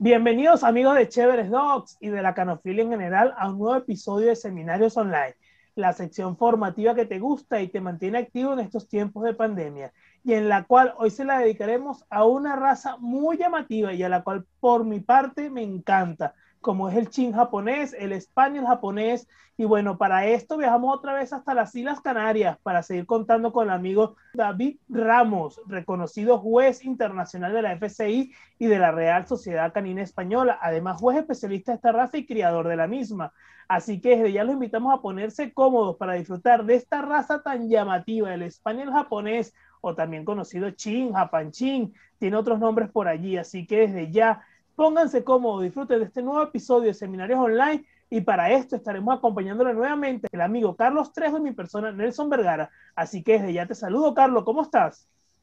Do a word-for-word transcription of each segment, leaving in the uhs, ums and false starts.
Bienvenidos amigos de Chéveres Dogs y de la canofilia en general a un nuevo episodio de Seminarios Online, la sección formativa que te gusta y te mantiene activo en estos tiempos de pandemia, y en la cual hoy se la dedicaremos a una raza muy llamativa y a la cual por mi parte me encanta, como es el chin japonés, el español japonés. Y bueno, para esto viajamos otra vez hasta las Islas Canarias para seguir contando con el amigo David Ramos, reconocido juez internacional de la F C I y de la Real Sociedad Canina Española, además juez especialista de esta raza y criador de la misma. Así que desde ya los invitamos a ponerse cómodos para disfrutar de esta raza tan llamativa, el español japonés, o también conocido chin, japanchin, tiene otros nombres por allí. Así que desde ya pónganse cómodos, disfruten de este nuevo episodio de Seminarios Online, y para esto estaremos acompañándole nuevamente el amigo Carlos Trejo y mi persona Nelson Vergara. Así que desde ya te saludo, Carlos, ¿cómo estás?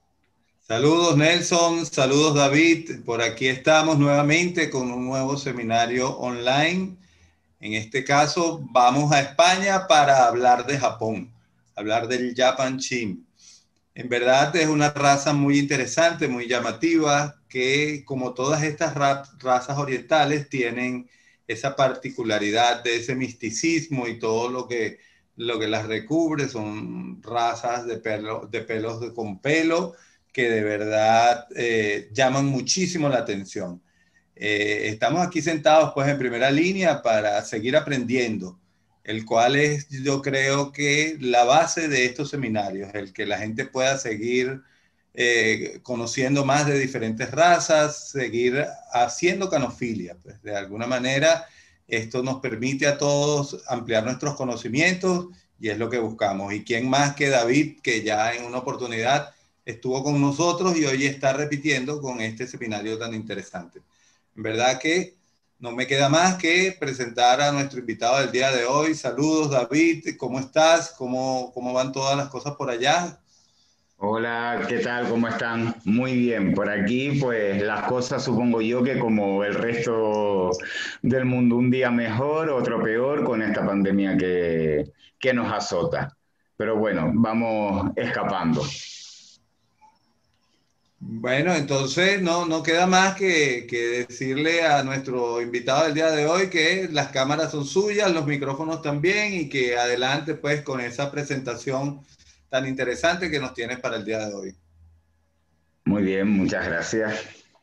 Saludos Nelson, saludos David, por aquí estamos nuevamente con un nuevo seminario online. En este caso vamos a España para hablar de Japón, hablar del Japanshim. En verdad es una raza muy interesante, muy llamativa, que como todas estas ra razas orientales tienen esa particularidad de ese misticismo y todo lo que, lo que las recubre. Son razas de, pelo, de pelos de, con pelo que de verdad eh, llaman muchísimo la atención. Eh, estamos aquí sentados pues en primera línea para seguir aprendiendo, el cual es, yo creo que la base de estos seminarios, el que la gente pueda seguir eh, conociendo más de diferentes razas, seguir haciendo canofilia. Pues de alguna manera esto nos permite a todos ampliar nuestros conocimientos y es lo que buscamos. Y quién más que David, que ya en una oportunidad estuvo con nosotros y hoy está repitiendo con este seminario tan interesante. En verdad que no me queda más que presentar a nuestro invitado del día de hoy. Saludos, David, ¿cómo estás? ¿Cómo, cómo van todas las cosas por allá? Hola, ¿qué tal? ¿Cómo están? Muy bien, por aquí pues las cosas supongo yo que como el resto del mundo, un día mejor, otro peor con esta pandemia que, que nos azota. Pero bueno, vamos escapando. Bueno, entonces no, no queda más que, que decirle a nuestro invitado del día de hoy que las cámaras son suyas, los micrófonos también, y que adelante pues con esa presentación tan interesante que nos tienes para el día de hoy. Muy bien, muchas gracias.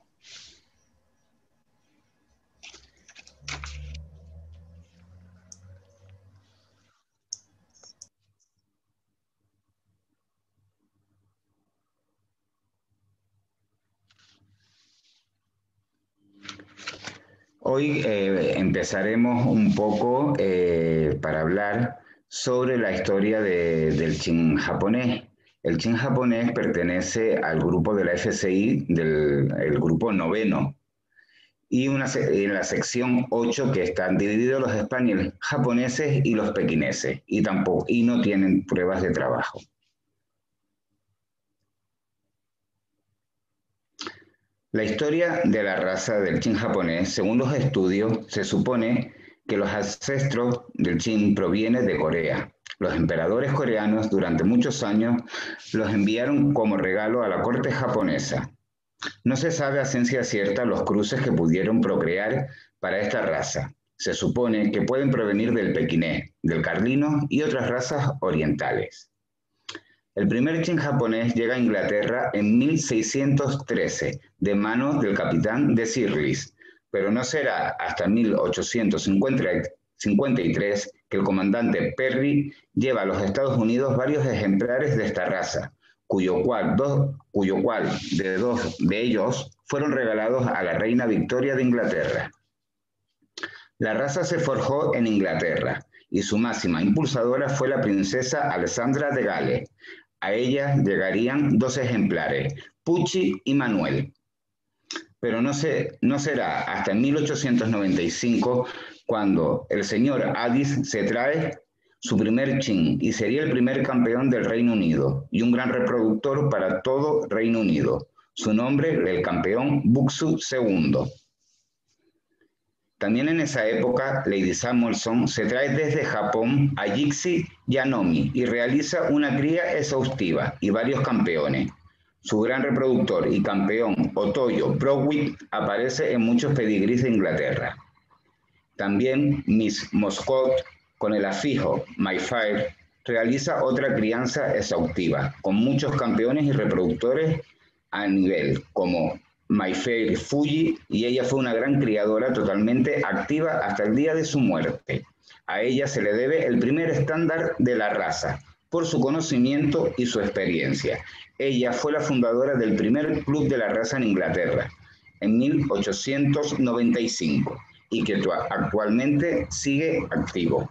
Hoy eh, empezaremos un poco eh, para hablar sobre la historia de, del chin japonés. El chin japonés pertenece al grupo de la F C I, del el grupo noveno, y una, en la sección ocho que están divididos los españoles japoneses y los pequineses, y, tampoco, y no tienen pruebas de trabajo. La historia de la raza del chin japonés, según los estudios, se supone que los ancestros del chin provienen de Corea. Los emperadores coreanos durante muchos años los enviaron como regalo a la corte japonesa. No se sabe a ciencia cierta los cruces que pudieron procrear para esta raza. Se supone que pueden provenir del pequinés, del carlino y otras razas orientales. El primer chin japonés llega a Inglaterra en mil seiscientos trece, de manos del capitán de Sirlis, pero no será hasta mil ochocientos cincuenta y tres que el comandante Perry lleva a los Estados Unidos varios ejemplares de esta raza, cuyo cual, dos, cuyo cual de dos de ellos fueron regalados a la reina Victoria de Inglaterra. La raza se forjó en Inglaterra y su máxima impulsadora fue la princesa Alessandra de Gales. A ella llegarían dos ejemplares, Pucci y Manuel. Pero no, se, no será hasta mil ochocientos noventa y cinco cuando el señor Addis se trae su primer chin y sería el primer campeón del Reino Unido y un gran reproductor para todo Reino Unido. Su nombre, el campeón Buxu segundo. También en esa época, Lady Samuelson se trae desde Japón a Jixi Yanomi y realiza una cría exhaustiva y varios campeones. Su gran reproductor y campeón, Otoyo Broadway, aparece en muchos pedigrís de Inglaterra. También Miss Moscot, con el afijo My Fire, realiza otra crianza exhaustiva, con muchos campeones y reproductores a nivel, como My Fair Fuji, y ella fue una gran criadora totalmente activa hasta el día de su muerte. A ella se le debe el primer estándar de la raza, por su conocimiento y su experiencia. Ella fue la fundadora del primer club de la raza en Inglaterra, en mil ochocientos noventa y cinco, y que actualmente sigue activo.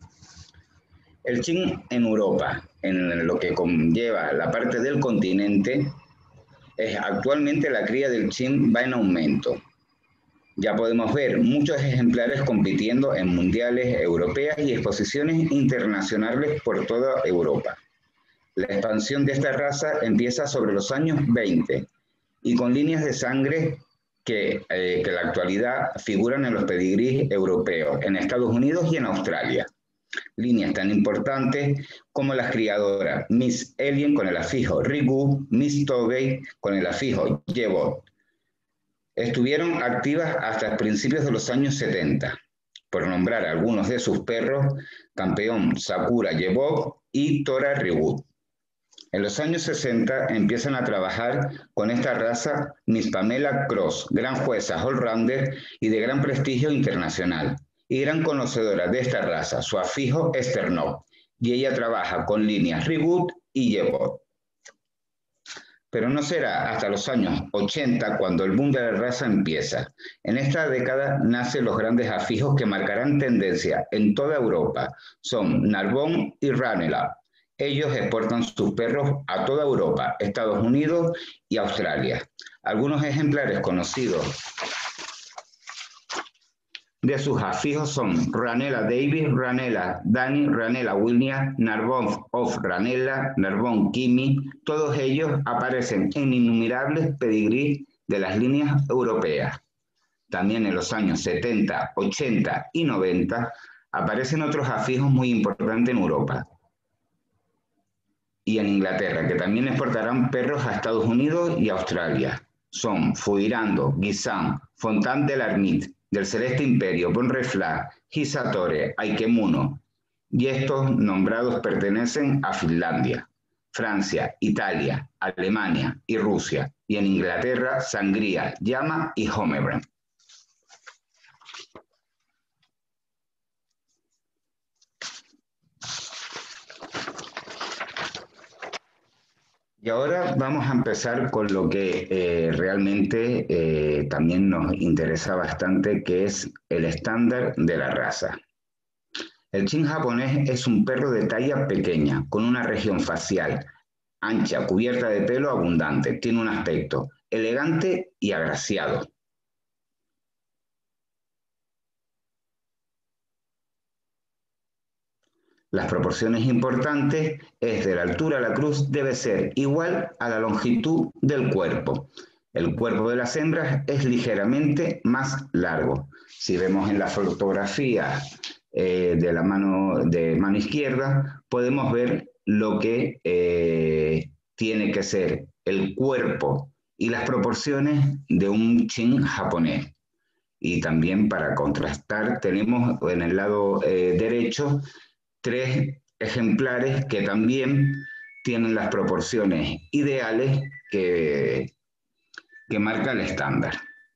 El Chin en Europa, en lo que conlleva la parte del continente, es actualmente la cría del Chin va en aumento. Ya podemos ver muchos ejemplares compitiendo en mundiales europeas y exposiciones internacionales por toda Europa. La expansión de esta raza empieza sobre los años veinte y con líneas de sangre que, eh, que en la actualidad figuran en los pedigrís europeos, en Estados Unidos y en Australia. Líneas tan importantes como las criadoras Miss Alien con el afijo Rigu, Miss Togei con el afijo Yebot. Estuvieron activas hasta principios de los años setenta, por nombrar algunos de sus perros, campeón Sakura Yebot y Tora Rigu. En los años sesenta empiezan a trabajar con esta raza Miss Pamela Cross, gran jueza all-rounder y de gran prestigio internacional, y gran conocedora de esta raza, su afijo es Sternov, y ella trabaja con líneas Rigut y Yebot. Pero no será hasta los años ochenta cuando el boom de la raza empieza. En esta década nacen los grandes afijos que marcarán tendencia en toda Europa. Son Narbonne y Ranelagh. Ellos exportan sus perros a toda Europa, Estados Unidos y Australia. Algunos ejemplares conocidos de sus afijos son Ranelagh Davis, Ranelagh Danny, Ranelagh William, Narbonne of Ranelagh, Narbonne Kimi. Todos ellos aparecen en innumerables pedigrís de las líneas europeas. También en los años setenta, ochenta y noventa aparecen otros afijos muy importantes en Europa y en Inglaterra, que también exportarán perros a Estados Unidos y Australia. Son Fuirando, Guisán, Fontaine de l'Ermite, del Celeste Imperio, Bonrefla, Hisatore, Aikemuno, y estos nombrados pertenecen a Finlandia, Francia, Italia, Alemania y Rusia, y en Inglaterra, Sangría, Llama y Homebrand. Y ahora vamos a empezar con lo que eh, realmente eh, también nos interesa bastante, que es el estándar de la raza. El Chin japonés es un perro de talla pequeña, con una región facial ancha, cubierta de pelo abundante. Tiene un aspecto elegante y agraciado. Las proporciones importantes es de la altura a la cruz debe ser igual a la longitud del cuerpo. El cuerpo de las hembras es ligeramente más largo. Si vemos en la fotografía eh, de la mano, de mano izquierda, podemos ver lo que eh, tiene que ser el cuerpo y las proporciones de un Chin japonés. Y también para contrastar tenemos en el lado eh, derecho tres ejemplares que también tienen las proporciones ideales que, que marca el estándar.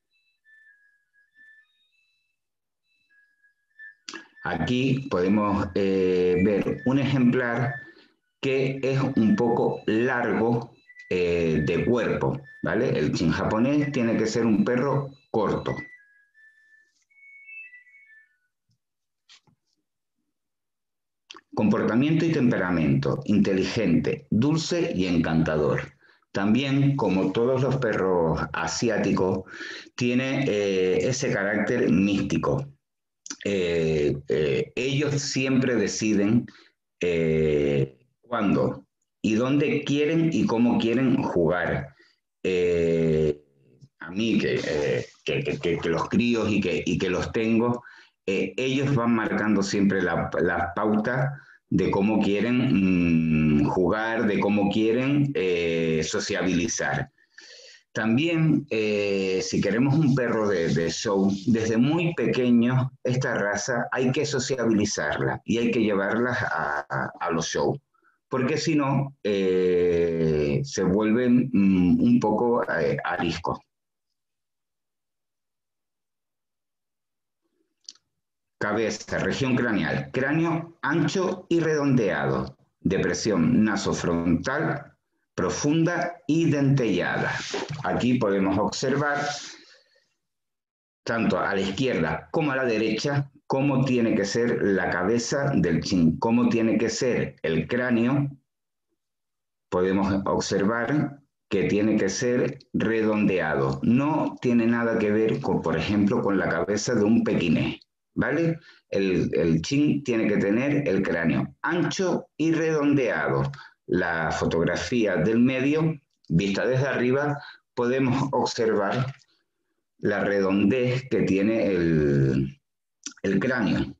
Aquí podemos eh, ver un ejemplar que es un poco largo eh, de cuerpo, ¿vale? El Chin japonés tiene que ser un perro corto. Comportamiento y temperamento, inteligente, dulce y encantador. También, como todos los perros asiáticos, tiene eh, ese carácter místico. Eh, eh, ellos siempre deciden eh, cuándo y dónde quieren y cómo quieren jugar. Eh, a mí, que, eh, que, que, que los críos y que, y que los tengo, Eh, ellos van marcando siempre la, la pauta de cómo quieren mmm, jugar, de cómo quieren eh, sociabilizar. También, eh, si queremos un perro de, de show, desde muy pequeño, esta raza hay que sociabilizarla y hay que llevarla a, a, a los shows, porque si no, eh, se vuelven mm, un poco eh, ariscos. Cabeza, región craneal, cráneo ancho y redondeado, depresión nasofrontal profunda y dentellada. Aquí podemos observar, tanto a la izquierda como a la derecha, cómo tiene que ser la cabeza del chin, cómo tiene que ser el cráneo. Podemos observar que tiene que ser redondeado. No tiene nada que ver, con, por ejemplo, con la cabeza de un pequinés, ¿vale? El, el chin tiene que tener el cráneo ancho y redondeado. La fotografía del medio, vista desde arriba, podemos observar la redondez que tiene el, el cráneo.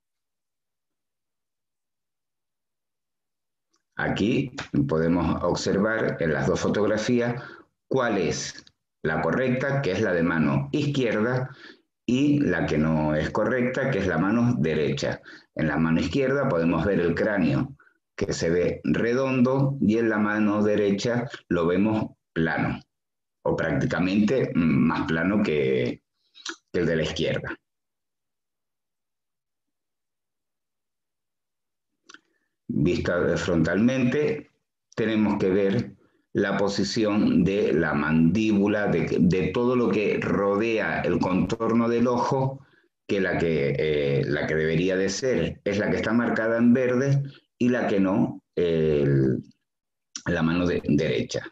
Aquí podemos observar en las dos fotografías cuál es la correcta, que es la de mano izquierda, y la que no es correcta, que es la mano derecha. En la mano izquierda podemos ver el cráneo que se ve redondo y en la mano derecha lo vemos plano, o prácticamente más plano que, que el de la izquierda. Vista frontalmente, tenemos que ver la posición de la mandíbula, de, de todo lo que rodea el contorno del ojo, que la que, eh, la que debería de ser es la que está marcada en verde y la que no, eh, la mano de, derecha.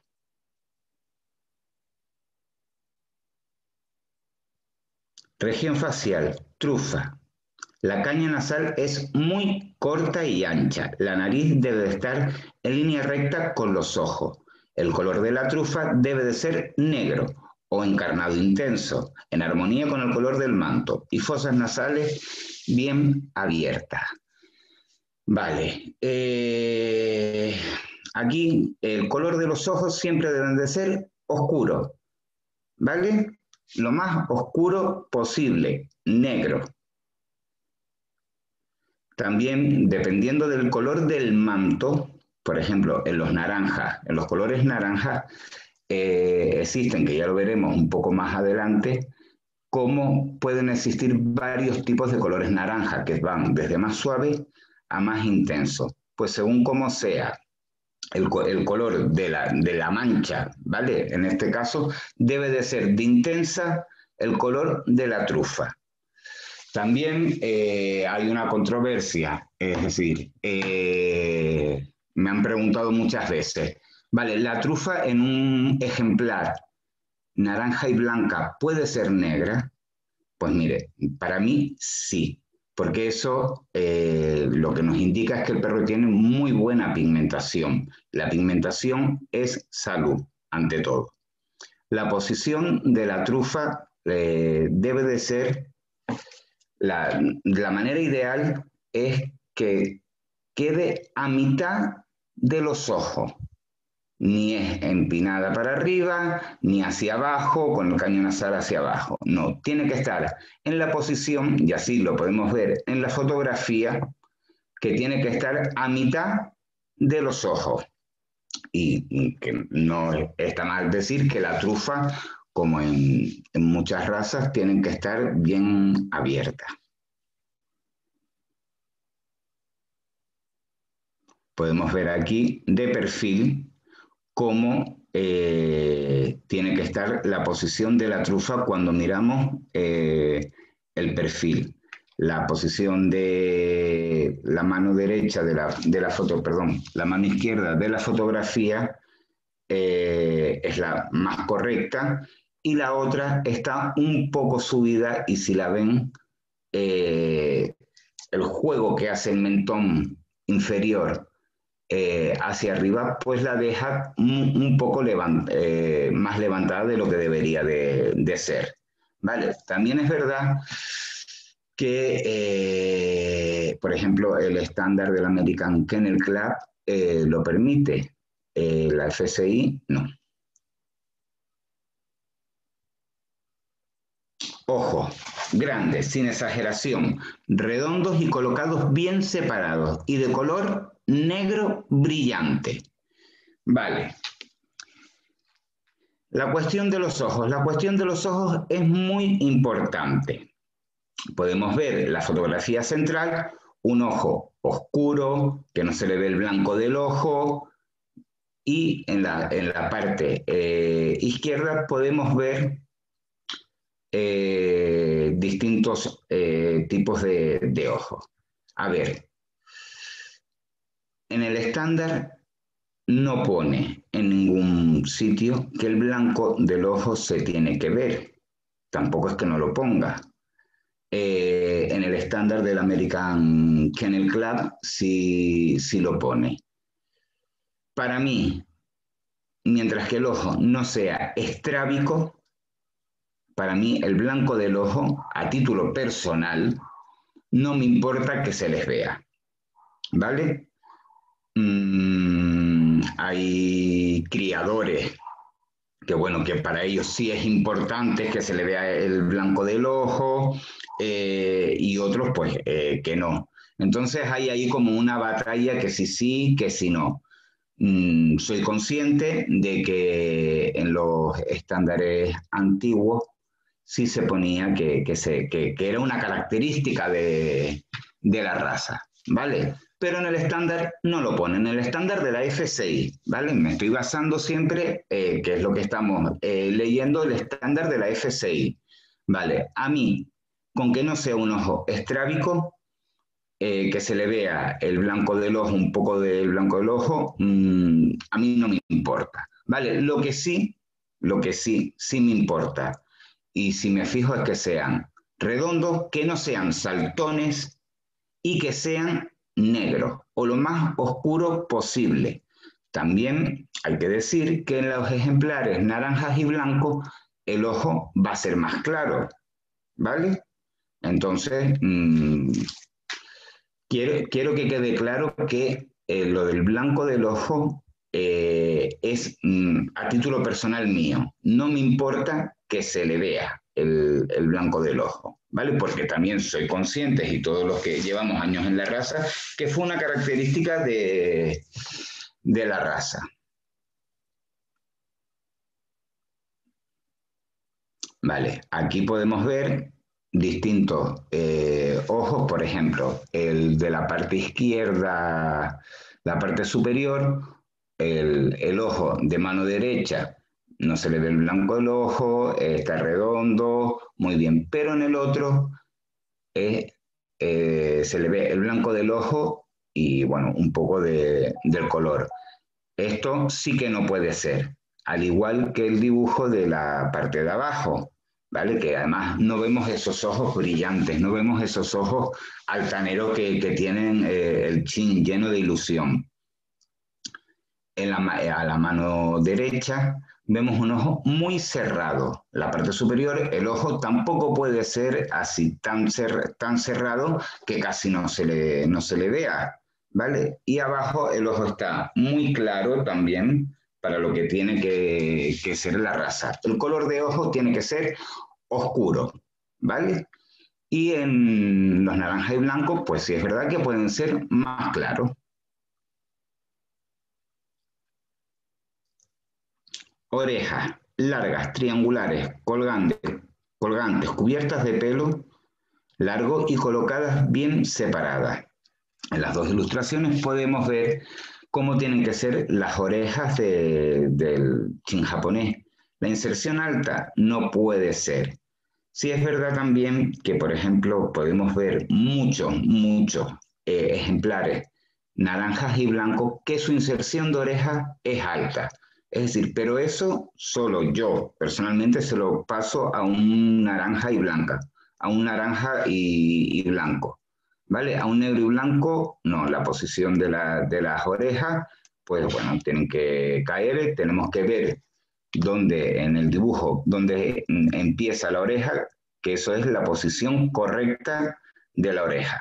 Región facial, trufa. La caña nasal es muy corta y ancha. La nariz debe de estar en línea recta con los ojos. El color de la trufa debe de ser negro o encarnado intenso, en armonía con el color del manto, y fosas nasales bien abiertas. Vale. Eh, aquí el color de los ojos siempre deben de ser oscuro, ¿vale? Lo más oscuro posible, negro. También, dependiendo del color del manto, por ejemplo, en los naranjas, en los colores naranjas, eh, existen, que ya lo veremos un poco más adelante, cómo pueden existir varios tipos de colores naranja, que van desde más suave a más intenso. Pues según cómo sea el, el color de la, de la mancha, ¿vale? En este caso, debe de ser de intensa el color de la trufa. También eh, hay una controversia, es decir, eh, me han preguntado muchas veces, vale, la trufa en un ejemplar naranja y blanca puede ser negra. Pues mire, para mí sí, porque eso eh, lo que nos indica es que el perro tiene muy buena pigmentación. La pigmentación es salud, ante todo. La posición de la trufa eh, debe de ser, la, la manera ideal es que quede a mitad de los ojos. Ni es empinada para arriba, ni hacia abajo, con el caño nasal hacia abajo. No, tiene que estar en la posición, y así lo podemos ver en la fotografía, que tiene que estar a mitad de los ojos. Y, y que no está mal decir que la trufa, como en, en muchas razas, tienen que estar bien abiertas. Podemos ver aquí de perfil cómo eh, tiene que estar la posición de la trufa cuando miramos eh, el perfil. La posición de la mano derecha de la, de la foto, perdón, la mano izquierda de la fotografía eh, es la más correcta y la otra está un poco subida y si la ven, eh, el juego que hace el mentón inferior Eh, hacia arriba, pues la deja un, un poco levant, eh, más levantada de lo que debería de, de ser. ¿Vale? También es verdad que, eh, por ejemplo, el estándar del American Kennel Club eh, lo permite, eh, la F S I no. Ojos grandes, sin exageración, redondos y colocados bien separados y de color negro brillante. Vale. La cuestión de los ojos. La cuestión de los ojos es muy importante. Podemos ver la fotografía central, un ojo oscuro, que no se le ve el blanco del ojo, y en la, en la parte eh, izquierda podemos ver eh, distintos eh, tipos de, de ojos. A ver, en el estándar no pone en ningún sitio que el blanco del ojo se tiene que ver. Tampoco es que no lo ponga. Eh, en el estándar del American Kennel Club sí, sí lo pone. Para mí, mientras que el ojo no sea estrábico, para mí el blanco del ojo, a título personal, no me importa que se les vea. ¿Vale? Mm, hay criadores que, bueno, que para ellos sí es importante que se le vea el blanco del ojo, eh, y otros pues eh, que no. Entonces hay ahí como una batalla que sí sí, que sí no. Mm, soy consciente de que en los estándares antiguos sí se ponía que, que, se, que, que era una característica de, de la raza, ¿vale? Pero en el estándar no lo ponen, en el estándar de la F S I, ¿vale? Me estoy basando siempre, eh, que es lo que estamos eh, leyendo, el estándar de la F S I, ¿vale? A mí, con que no sea un ojo estrábico, eh, que se le vea el blanco del ojo, un poco del blanco del ojo, mmm, a mí no me importa, ¿vale? Lo que sí, lo que sí, sí me importa, y si me fijo es que sean redondos, que no sean saltones y que sean negros o lo más oscuro posible. También hay que decir que en los ejemplares naranjas y blancos el ojo va a ser más claro, ¿vale? Entonces, mmm, quiero, quiero que quede claro que eh, lo del blanco del ojo eh, es mmm, a título personal mío. No me importa que se le vea el, el blanco del ojo, ¿vale? Porque también soy consciente, y todos los que llevamos años en la raza, que fue una característica de, de la raza. Vale, aquí podemos ver distintos eh, ojos, por ejemplo, el de la parte izquierda, la parte superior, el, el ojo de mano derecha, no se le ve el blanco del ojo, eh, está redondo, muy bien, pero en el otro eh, eh, se le ve el blanco del ojo y, bueno, un poco de, del color. Esto sí que no puede ser, al igual que el dibujo de la parte de abajo, ¿vale? Que además no vemos esos ojos brillantes, no vemos esos ojos altaneros que, que tienen eh, el chin lleno de ilusión. En la, a la mano derecha vemos un ojo muy cerrado. La parte superior, el ojo tampoco puede ser así tan, cer tan cerrado que casi no se le, no se le vea, ¿vale? Y abajo el ojo está muy claro también para lo que tiene que, que ser la raza. El color de ojo tiene que ser oscuro, ¿vale? Y en los naranjas y blancos, pues sí es verdad que pueden ser más claros. Orejas largas, triangulares, colgantes, colgantes, cubiertas de pelo largo y colocadas bien separadas. En las dos ilustraciones podemos ver cómo tienen que ser las orejas de, del chin japonés. La inserción alta no puede ser. Sí es verdad también que, por ejemplo, podemos ver muchos, muchos eh, ejemplares naranjas y blancos que su inserción de oreja es alta. Es decir, pero eso solo yo personalmente se lo paso a un naranja y blanca, a un naranja y, y blanco, ¿vale? A un negro y blanco, no, la posición de, la, de las orejas, pues bueno, tienen que caer, tenemos que ver dónde en el dibujo, dónde empieza la oreja, que eso es la posición correcta de la oreja.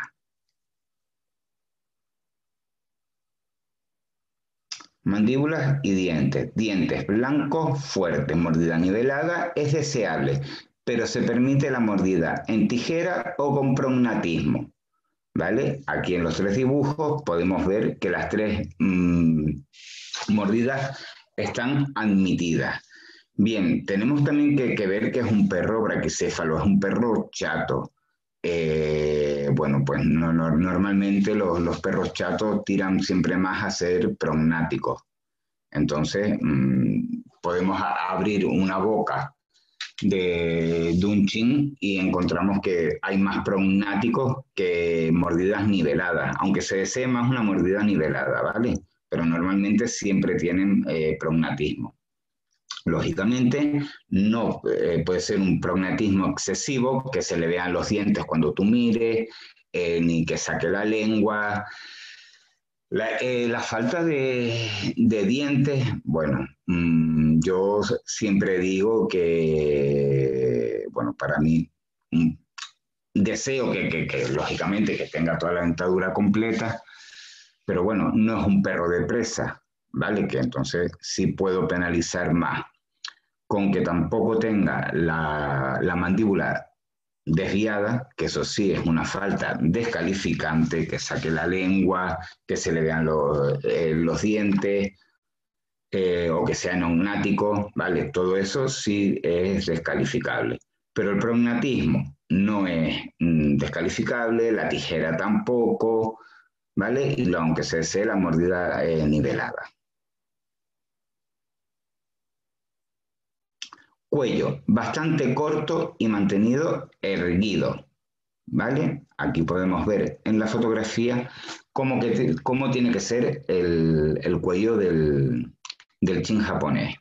Mandíbulas y dientes. Dientes blancos, fuertes, mordida nivelada es deseable, pero se permite la mordida en tijera o con prognatismo. ¿Vale? Aquí en los tres dibujos podemos ver que las tres mmm, mordidas están admitidas. Bien, tenemos también que, que ver que es un perro braquicéfalo, es un perro chato. Eh, bueno, pues no, no, normalmente los, los perros chatos tiran siempre más a ser prognáticos. Entonces, mmm, podemos a, abrir una boca de, de un chin y encontramos que hay más prognáticos que mordidas niveladas, aunque se desee más una mordida nivelada, ¿vale? Pero normalmente siempre tienen eh, prognatismo. Lógicamente, no eh, puede ser un prognatismo excesivo, que se le vean los dientes cuando tú mires, eh, ni que saque la lengua. La, eh, la falta de, de dientes, bueno, mmm, yo siempre digo que, bueno, para mí, mmm, deseo que, que, que, lógicamente, que tenga toda la dentadura completa, pero bueno, no es un perro de presa, ¿vale? Que entonces sí puedo penalizar más. Con que tampoco tenga la, la mandíbula desviada, que eso sí es una falta descalificante, que saque la lengua, que se le vean los, eh, los dientes, eh, o que sea neognático, ¿vale? Todo eso sí es descalificable. Pero el prognatismo no es mm, descalificable, la tijera tampoco, ¿vale? Y aunque se desee la mordida eh, nivelada. Cuello bastante corto y mantenido erguido, ¿vale? Aquí podemos ver en la fotografía cómo, que, cómo tiene que ser el, el cuello del, del chin japonés.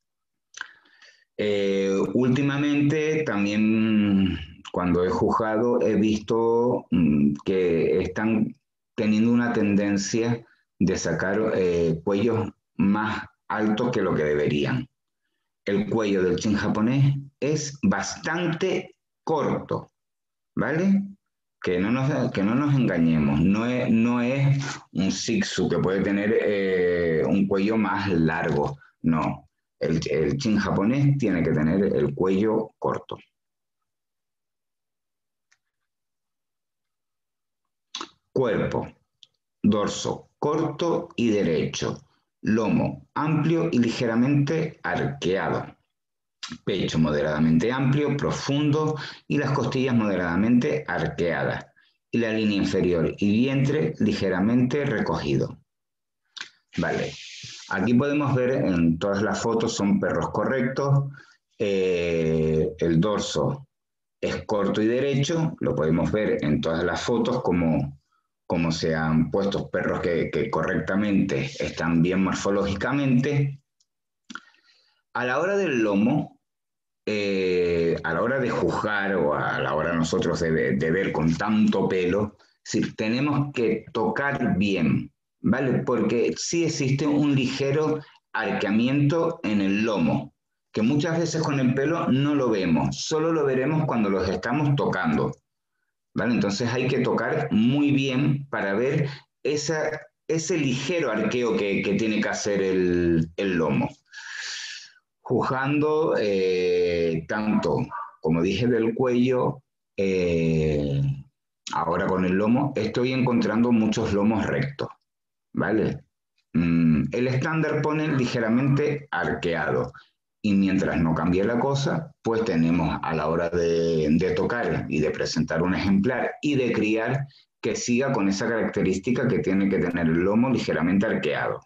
Eh, últimamente también cuando he juzgado he visto mmm, que están teniendo una tendencia de sacar eh, cuellos más altos que lo que deberían. El cuello del chin japonés es bastante corto, ¿vale? Que no nos, que no nos engañemos, no es, no es un shih tzu que puede tener eh, un cuello más largo, no. El, el chin japonés tiene que tener el cuello corto. Cuerpo, dorso corto y derecho, lomo amplio y ligeramente arqueado. Pecho moderadamente amplio, profundo y las costillas moderadamente arqueadas. Y la línea inferior y vientre ligeramente recogido. Vale, aquí podemos ver en todas las fotos son perros correctos. Eh, el dorso es corto y derecho, lo podemos ver en todas las fotos como, como se han puesto perros que, que correctamente están bien morfológicamente. A la hora del lomo, Eh, a la hora de juzgar o a la hora nosotros de, de ver con tanto pelo, sí, tenemos que tocar bien, ¿vale? Porque sí existe un ligero arqueamiento en el lomo, que muchas veces con el pelo no lo vemos, solo lo veremos cuando los estamos tocando, ¿vale? Entonces hay que tocar muy bien para ver esa, ese ligero arqueo que, que tiene que hacer el, el lomo. Juzgando eh, tanto, como dije, del cuello, eh, ahora con el lomo, estoy encontrando muchos lomos rectos, ¿vale? Mm, el estándar pone ligeramente arqueado, y mientras no cambie la cosa, pues tenemos a la hora de, de tocar y de presentar un ejemplar y de criar que siga con esa característica que tiene que tener el lomo ligeramente arqueado.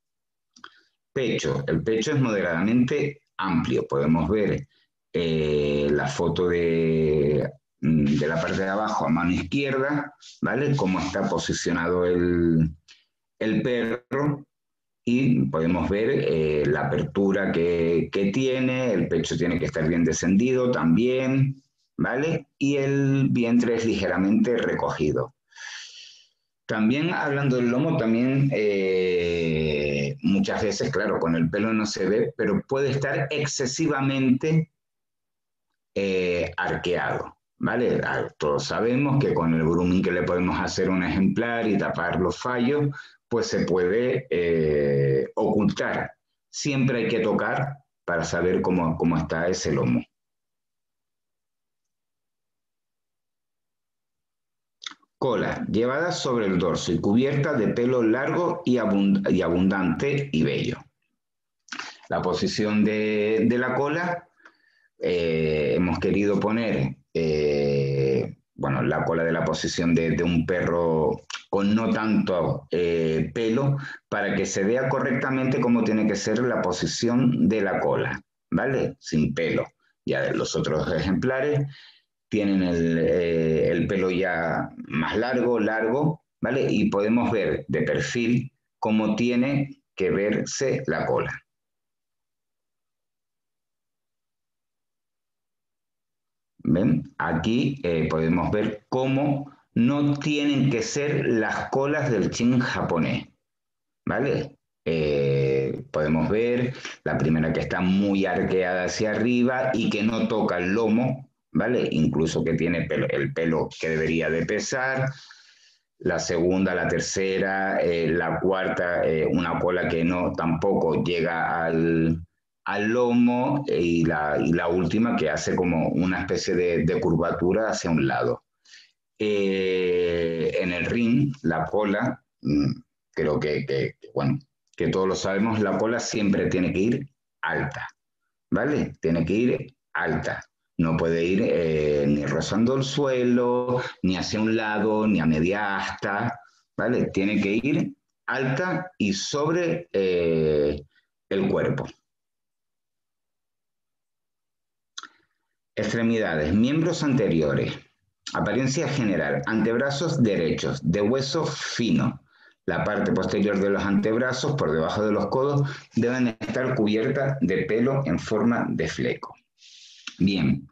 Pecho. El pecho es moderadamente amplio. Podemos ver eh, la foto de, de la parte de abajo a mano izquierda, ¿vale? Cómo está posicionado el, el perro y podemos ver eh, la apertura que, que tiene. El pecho tiene que estar bien descendido también, ¿vale? Y el vientre es ligeramente recogido. También hablando del lomo, también eh, muchas veces, claro, con el pelo no se ve, pero puede estar excesivamente eh, arqueado, ¿vale? Todos sabemos que con el grooming que le podemos hacer a un ejemplar y tapar los fallos, pues se puede eh, ocultar. Siempre hay que tocar para saber cómo, cómo está ese lomo. Cola, llevada sobre el dorso y cubierta de pelo largo y, abund y abundante y bello. La posición de, de la cola, eh, hemos querido poner, eh, bueno, la cola de la posición de, de un perro con no tanto eh, pelo, para que se vea correctamente cómo tiene que ser la posición de la cola, ¿vale? Sin pelo. Ya los otros ejemplares tienen el, eh, el pelo ya más largo, largo, ¿vale? Y podemos ver de perfil cómo tiene que verse la cola. ¿Ven? Aquí eh, podemos ver cómo no tienen que ser las colas del chin japonés, ¿vale? Eh, podemos ver la primera que está muy arqueada hacia arriba y que no toca el lomo, ¿vale? Incluso que tiene pelo, el pelo que debería de pesar. La segunda, la tercera, eh, la cuarta, eh, una cola que no tampoco llega al, al lomo, y la, y la última que hace como una especie de, de curvatura hacia un lado. Eh, en el ring, la cola, creo que, que, bueno, que todos lo sabemos, la cola siempre tiene que ir alta, ¿vale? Tiene que ir alta. No puede ir eh, ni rozando el suelo, ni hacia un lado, ni a media asta, ¿vale? Tiene que ir alta y sobre eh, el cuerpo. Extremidades, miembros anteriores. Apariencia general, antebrazos derechos, de hueso fino. La parte posterior de los antebrazos, por debajo de los codos, deben estar cubiertas de pelo en forma de fleco. Bien.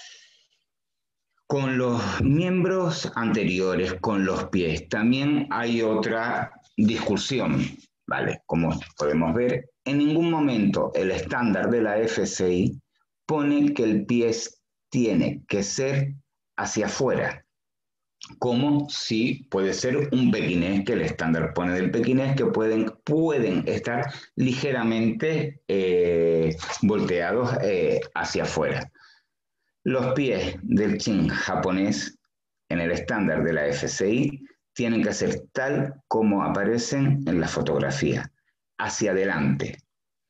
Con los miembros anteriores, con los pies, también hay otra discusión, ¿vale? Como podemos ver, en ningún momento el estándar de la F C I pone que el pie tiene que ser hacia afuera, como si puede ser un pequinés, que el estándar pone del pequinés, que pueden, pueden estar ligeramente eh, volteados eh, hacia afuera. Los pies del chin japonés en el estándar de la F C I tienen que ser tal como aparecen en la fotografía, hacia adelante.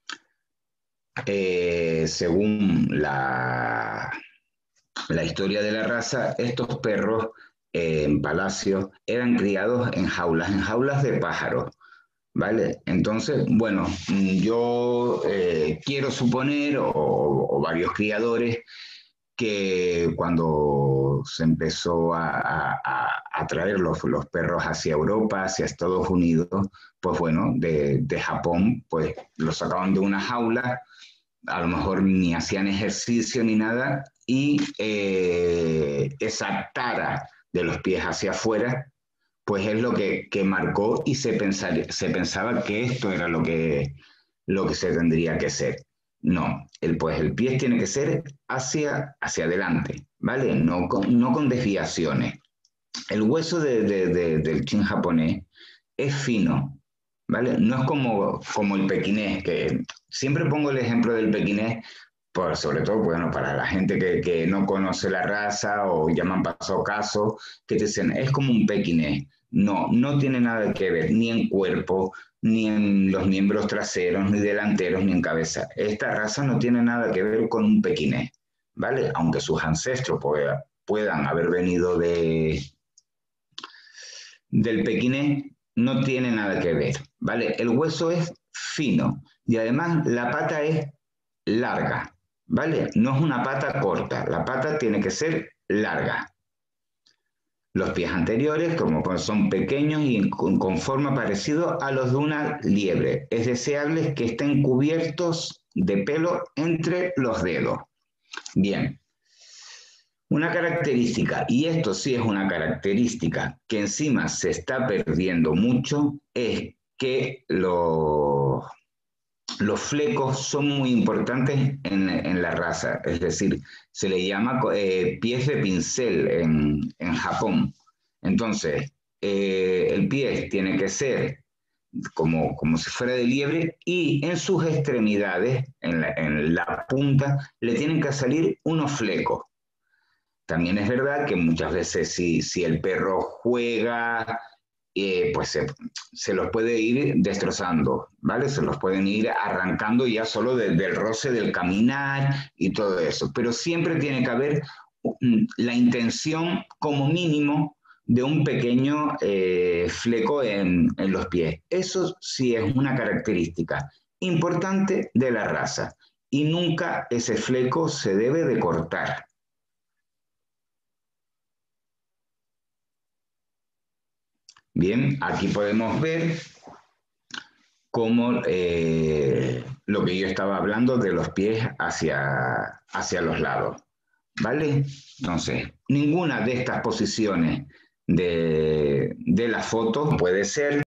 Eh, según la, la historia de la raza, estos perros eh, en palacio eran criados en jaulas, en jaulas de pájaros, ¿vale? Entonces, bueno, yo eh, quiero suponer, o, o varios criadores, que cuando se empezó a, a, a traer los, los perros hacia Europa, hacia Estados Unidos, pues bueno, de, de Japón, pues los sacaban de una jaula, a lo mejor ni hacían ejercicio ni nada, y eh, esa tara de los pies hacia afuera, pues es lo que, que marcó, y se, pensar, se pensaba que esto era lo que, lo que se tendría que hacer. No, el, pues el pie tiene que ser hacia, hacia adelante, ¿vale? No con, no con desviaciones. El hueso de, de, de, del chin japonés es fino, ¿vale? No es como, como el pequinés, que siempre pongo el ejemplo del pequinés, por, sobre todo, bueno, para la gente que, que no conoce la raza o ya me han pasado casos, que te dicen, es como un pequinés. No, no tiene nada que ver, ni en cuerpo, ni en los miembros traseros, ni delanteros, ni en cabeza. Esta raza no tiene nada que ver con un pequinés, ¿vale? Aunque sus ancestros pueda, puedan haber venido de, del pequinés, no tiene nada que ver, ¿vale? El hueso es fino y además la pata es larga, ¿vale? No es una pata corta, la pata tiene que ser larga. Los pies anteriores, como son pequeños y con forma parecida a los de una liebre, es deseable que estén cubiertos de pelo entre los dedos. Bien. Una característica, y esto sí es una característica que encima se está perdiendo mucho, es que los, los flecos son muy importantes en, en la raza, es decir, se le llama eh, pies de pincel en, en Japón. Entonces, eh, el pie tiene que ser como, como si fuera de liebre y en sus extremidades, en la, en la punta, le tienen que salir unos flecos. También es verdad que muchas veces si, si el perro juega, eh, pues se, se los puede ir destrozando, ¿vale? Se los pueden ir arrancando ya solo de, del roce del caminar y todo eso. Pero siempre tiene que haber um, la intención como mínimo de un pequeño eh, fleco en, en los pies. Eso sí es una característica importante de la raza. Y nunca ese fleco se debe de cortar. Bien, aquí podemos ver cómo eh, lo que yo estaba hablando de los pies hacia, hacia los lados, ¿vale? Entonces, ninguna de estas posiciones de, de la foto puede ser.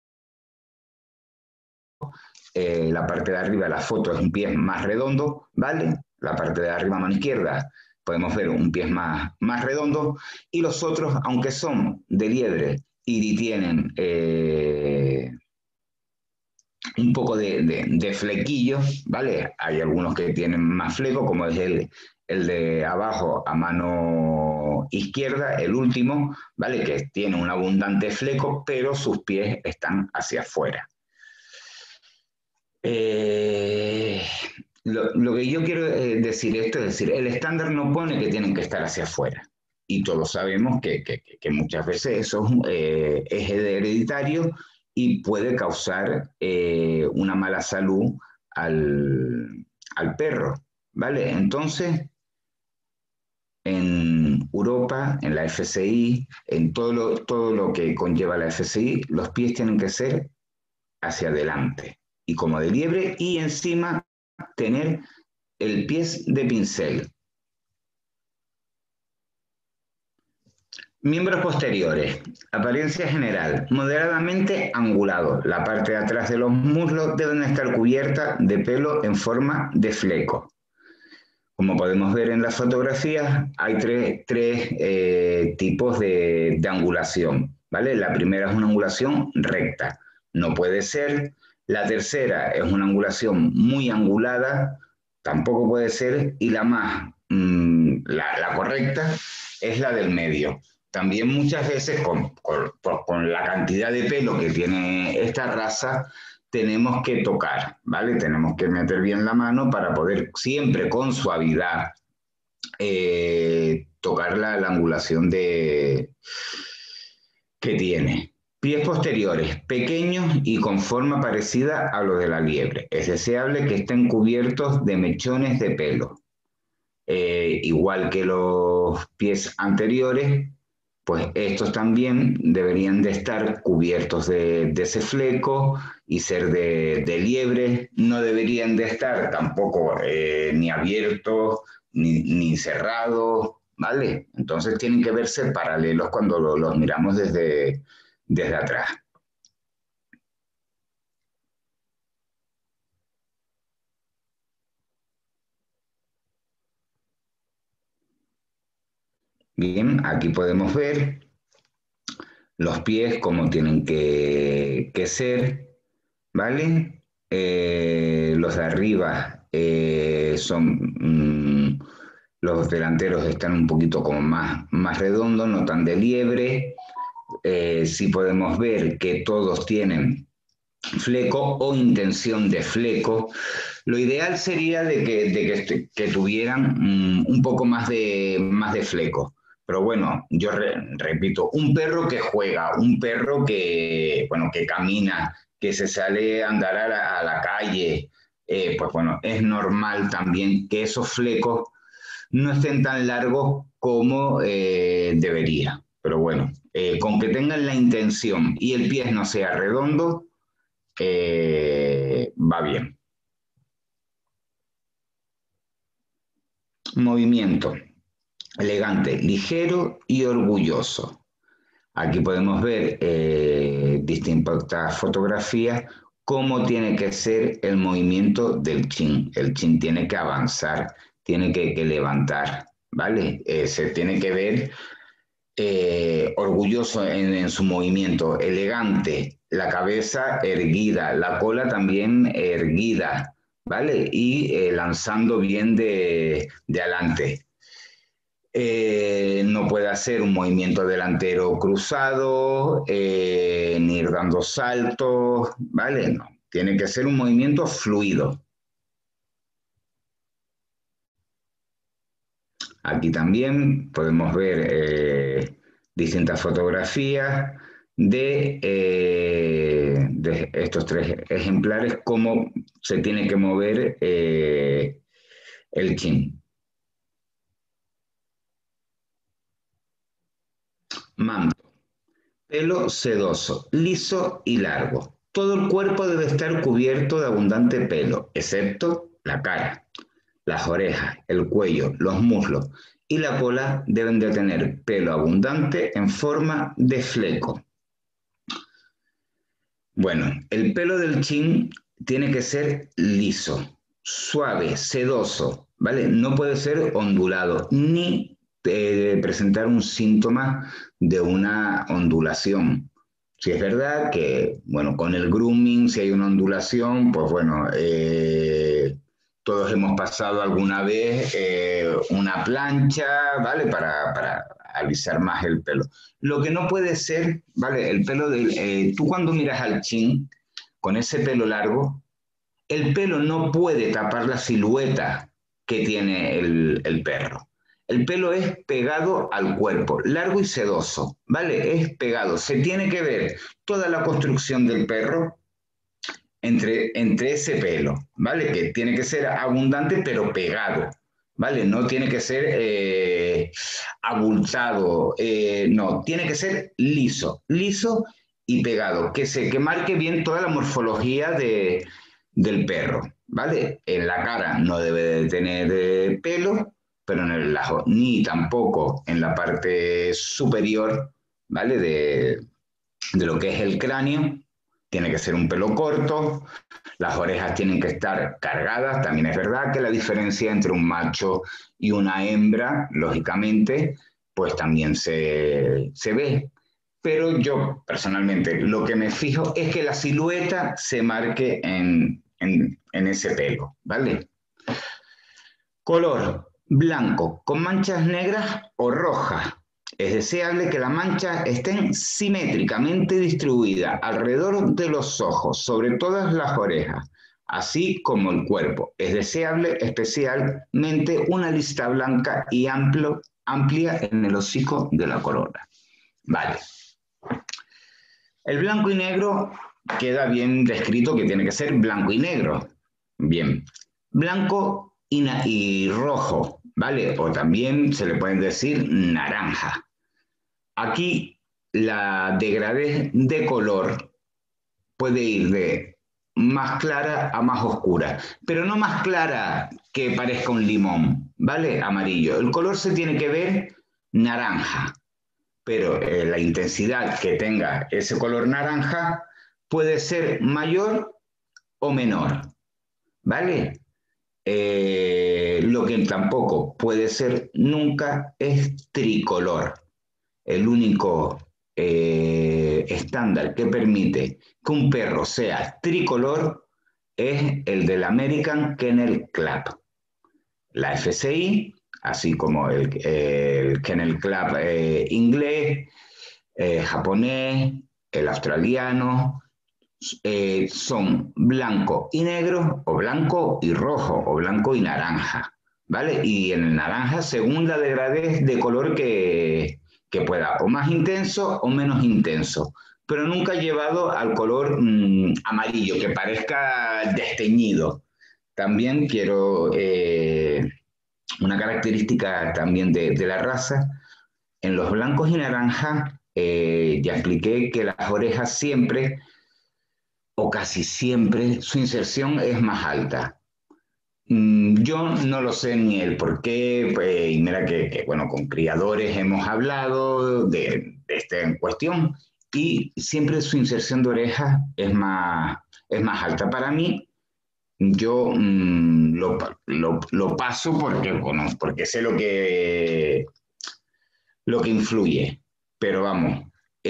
Eh, la parte de arriba de la foto es un pie más redondo, ¿vale? La parte de arriba, mano izquierda, podemos ver un pie más, más redondo. Y los otros, aunque son de liebre y tienen eh, un poco de, de, de flequillo, ¿vale? Hay algunos que tienen más fleco, como es el, el de abajo a mano izquierda, el último, ¿vale? Que tiene un abundante fleco, pero sus pies están hacia afuera. Eh, lo, lo que yo quiero decir esto es decir, el estándar no pone que tienen que estar hacia afuera. Y todos sabemos que, que, que muchas veces eso eh, es hereditario y puede causar eh, una mala salud al, al perro, ¿vale? Entonces, en Europa, en la F C I, en todo lo, todo lo que conlleva la F C I, los pies tienen que ser hacia adelante y como de liebre y encima tener el pie de pincel. Miembros posteriores. Apariencia general. Moderadamente angulado. La parte de atrás de los muslos deben estar cubierta de pelo en forma de fleco. Como podemos ver en las fotografías, hay tres, tres eh, tipos de, de angulación, ¿vale? La primera es una angulación recta. No puede ser. La tercera es una angulación muy angulada. Tampoco puede ser. Y la más, mmm, la, la correcta es la del medio. También muchas veces con, con, con la cantidad de pelo que tiene esta raza tenemos que tocar, ¿vale? Tenemos que meter bien la mano para poder siempre con suavidad eh, tocar la, la angulación de, que tiene. Pies posteriores, pequeños y con forma parecida a los de la liebre. Es deseable que estén cubiertos de mechones de pelo. Eh, igual que los pies anteriores, pues estos también deberían de estar cubiertos de, de ese fleco y ser de, de liebre. No deberían de estar tampoco eh, ni abiertos ni, ni cerrados, ¿vale? Entonces tienen que verse paralelos cuando lo, los miramos desde, desde atrás. Bien, aquí podemos ver los pies como tienen que, que ser, ¿vale? Eh, los de arriba eh, son, mmm, los delanteros están un poquito como más, más redondos, no tan de liebre. Eh, sí podemos ver que todos tienen fleco o intención de fleco. Lo ideal sería de que, de que, que tuvieran mmm, un poco más de, más de fleco. Pero bueno, yo re, repito, un perro que juega, un perro que, bueno, que camina, que se sale a andar a la, a la calle, eh, pues bueno, es normal también que esos flecos no estén tan largos como eh, debería. Pero bueno, eh, con que tengan la intención y el pie no sea redondo, eh, va bien. Movimiento. Elegante, ligero y orgulloso. Aquí podemos ver eh, distintas fotografías cómo tiene que ser el movimiento del chin. El chin tiene que avanzar, tiene que, que levantar, ¿vale? Eh, se tiene que ver eh, orgulloso en, en su movimiento, elegante, la cabeza erguida, la cola también erguida, ¿vale? Y eh, lanzando bien de, de adelante. Eh, no puede hacer un movimiento delantero cruzado, eh, ni ir dando saltos, ¿vale? No, tiene que ser un movimiento fluido. Aquí también podemos ver eh, distintas fotografías de, eh, de estos tres ejemplares, cómo se tiene que mover eh, el chin. Manto. Pelo sedoso, liso y largo. Todo el cuerpo debe estar cubierto de abundante pelo, excepto la cara. Las orejas, el cuello, los muslos y la cola deben de tener pelo abundante en forma de fleco. Bueno, el pelo del chin tiene que ser liso, suave, sedoso, ¿vale? No puede ser ondulado ni eh, presentar un síntoma de una ondulación. Si es verdad que, bueno, con el grooming, si hay una ondulación, pues bueno, eh, todos hemos pasado alguna vez eh, una plancha, ¿vale? Para, para alisar más el pelo. Lo que no puede ser, ¿vale? El pelo del... Eh, tú cuando miras al chin, con ese pelo largo, el pelo no puede tapar la silueta que tiene el, el perro. El pelo es pegado al cuerpo, largo y sedoso, ¿vale? Es pegado. Se tiene que ver toda la construcción del perro entre, entre ese pelo, ¿vale? Que tiene que ser abundante pero pegado, ¿vale? No tiene que ser eh, abultado, eh, no, tiene que ser liso, liso y pegado, que, se, que marque bien toda la morfología de, del perro, ¿vale? En la cara no debe de tener eh, pelo, pero en el lajo, ni tampoco en la parte superior, ¿vale? De, de lo que es el cráneo, tiene que ser un pelo corto, las orejas tienen que estar cargadas, también es verdad que la diferencia entre un macho y una hembra, lógicamente, pues también se, se ve. Pero yo, personalmente, lo que me fijo es que la silueta se marque en, en, en ese pelo, ¿vale? Color blanco con manchas negras o rojas. Es deseable que las manchas estén simétricamente distribuidas alrededor de los ojos, sobre todas las orejas, así como el cuerpo. Es deseable especialmente una lista blanca y amplio, amplia en el hocico de la corona. Vale. El blanco y negro queda bien descrito que tiene que ser blanco y negro. Bien. Blanco y, y rojo, ¿vale? O también se le pueden decir naranja. Aquí la degradez de color puede ir de más clara a más oscura, pero no más clara que parezca un limón, ¿vale? Amarillo. El color se tiene que ver naranja, pero eh, la intensidad que tenga ese color naranja puede ser mayor o menor, ¿vale? Eh, lo que tampoco puede ser nunca es tricolor. El único eh, estándar que permite que un perro sea tricolor es el del American Kennel Club. La F C I, así como el, el Kennel Club eh, inglés, eh, japonés, el australiano, eh, son blanco y negro, o blanco y rojo, o blanco y naranja, ¿vale? Y en el naranja, según la degradez de color que, que pueda, o más intenso o menos intenso, pero nunca llevado al color mmm, amarillo, que parezca desteñido. También quiero eh, una característica también de, de la raza, en los blancos y naranjas, eh, ya expliqué que las orejas siempre, o casi siempre, su inserción es más alta. Yo no lo sé ni el por qué, pues, y mira que, que, bueno, con criadores hemos hablado de, de esta cuestión, y siempre su inserción de orejas es más, es más alta. Para mí, yo mmm, lo, lo, lo paso porque, bueno, porque sé lo que, lo que influye, pero vamos,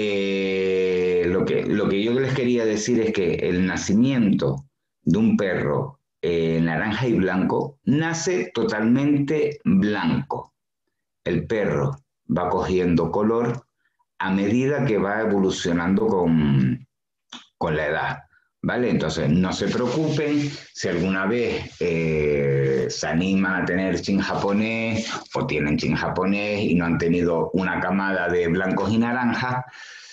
eh, lo, que, lo que yo les quería decir es que el nacimiento de un perro eh, naranja y blanco nace totalmente blanco. El perro va cogiendo color a medida que va evolucionando con, con la edad, ¿vale? Entonces, no se preocupen si alguna vez eh, se animan a tener chin japonés o tienen chin japonés y no han tenido una camada de blancos y naranjas.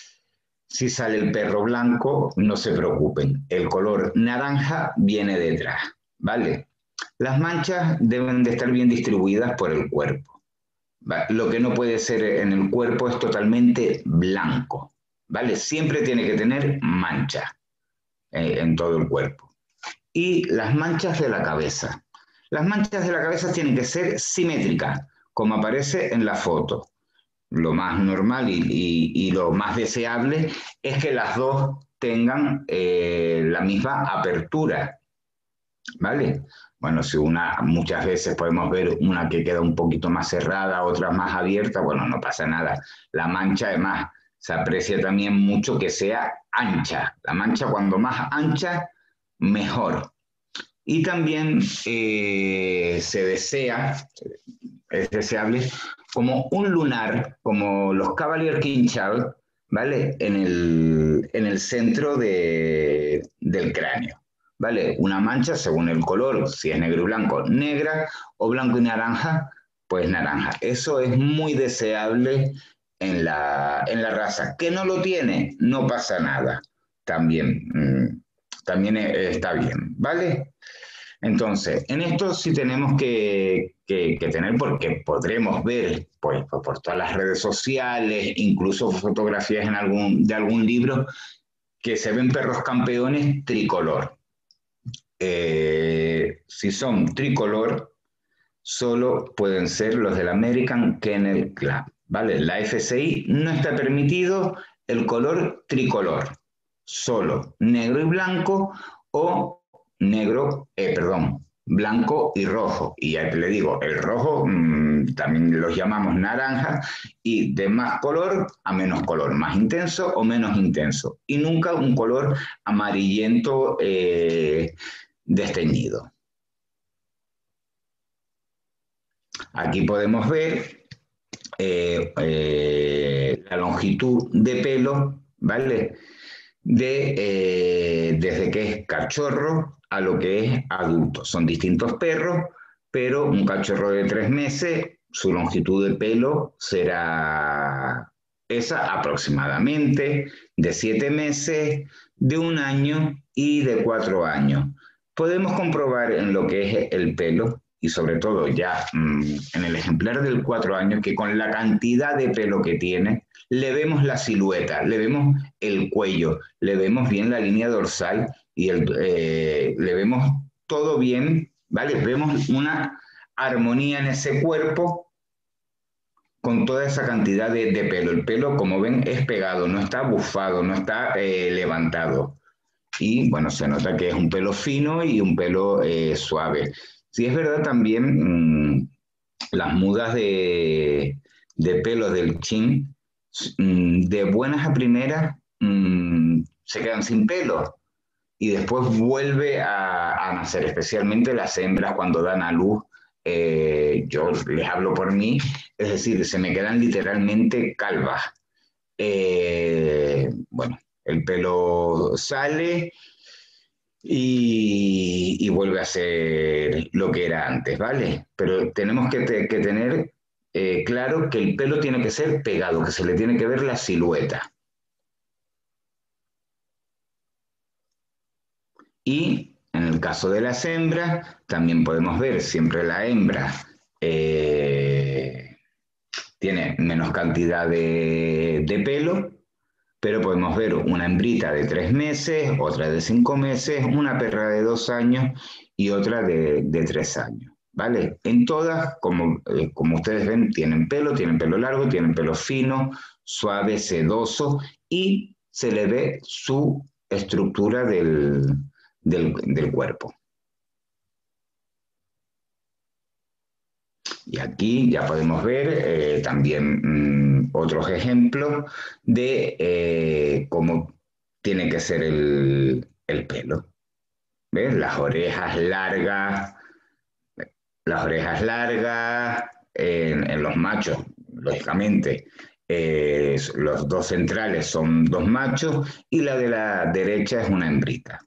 Si sale el perro blanco, no se preocupen. El color naranja viene detrás, ¿vale? Las manchas deben de estar bien distribuidas por el cuerpo. Lo que no puede ser en el cuerpo es totalmente blanco, ¿vale? Siempre tiene que tener manchas eh, en todo el cuerpo. Y las manchas de la cabeza. Las manchas de la cabeza tienen que ser simétricas, como aparece en la foto. Lo más normal y, y, y lo más deseable es que las dos tengan eh, la misma apertura, ¿vale? Bueno, si una, muchas veces podemos ver una que queda un poquito más cerrada, otra más abierta, bueno, no pasa nada. La mancha, además, se aprecia también mucho que sea ancha. La mancha, cuando más ancha, mejor. Y también eh, se desea, es deseable, como un lunar, como los Cavalier King Charles, ¿vale? En el, en el centro de, del cráneo. ¿Vale? Una mancha según el color, si es negro y blanco, negra, o blanco y naranja, pues naranja. Eso es muy deseable en la, en la raza. ¿Que no lo tiene? No pasa nada. También, mmm, también está bien, ¿vale? Entonces, en esto sí tenemos que, que, que tener, porque podremos ver pues, por todas las redes sociales, incluso fotografías en algún, de algún libro, que se ven perros campeones tricolor. Eh, si son tricolor, solo pueden ser los del American Kennel Club, ¿vale? La F C I no está permitido el color tricolor, solo negro y blanco o negro, eh, perdón, blanco y rojo. Y ya te le digo, el rojo mmm, también los llamamos naranja, y de más color a menos color, más intenso o menos intenso. Y nunca un color amarillento eh, desteñido. Aquí podemos ver eh, eh, la longitud de pelo, ¿vale? De, eh, desde que es cachorro a lo que es adulto. Son distintos perros, pero un cachorro de tres meses, su longitud de pelo será esa aproximadamente, de siete meses, de un año y de cuatro años. Podemos comprobar en lo que es el pelo, y sobre todo ya mmm, en el ejemplar del cuatro años, que con la cantidad de pelo que tiene, le vemos la silueta, le vemos el cuello, le vemos bien la línea dorsal y el, eh, le vemos todo bien, ¿vale? Vemos una armonía en ese cuerpo con toda esa cantidad de, de pelo. El pelo, como ven, es pegado, no está bufado, no está eh, levantado. Y, bueno, se nota que es un pelo fino y un pelo eh, suave. Sí, es verdad también mmm, las mudas de, de pelo del chin, mmm, de buenas a primeras, mmm, se quedan sin pelo y después vuelve a, a nacer, especialmente las hembras cuando dan a luz. Eh, yo les hablo por mí, es decir, se me quedan literalmente calvas. Eh, bueno, el pelo sale y, y vuelve a ser lo que era antes, ¿vale? Pero tenemos que, te, que tener eh, claro que el pelo tiene que ser pegado, que se le tiene que ver la silueta. Y en el caso de las hembras, también podemos ver siempre la hembra eh, tiene menos cantidad de, de pelo, pero podemos ver una hembrita de tres meses, otra de cinco meses, una perra de dos años y otra de, de tres años, ¿vale? En todas, como, eh, como ustedes ven, tienen pelo, tienen pelo largo, tienen pelo fino, suave, sedoso y se le ve su estructura del, del, del cuerpo. Y aquí ya podemos ver eh, también mmm, otros ejemplos de eh, cómo tiene que ser el, el pelo. ¿Ves? Las orejas largas, las orejas largas en, en los machos, lógicamente. Eh, los dos centrales son dos machos y la de la derecha es una hembrita.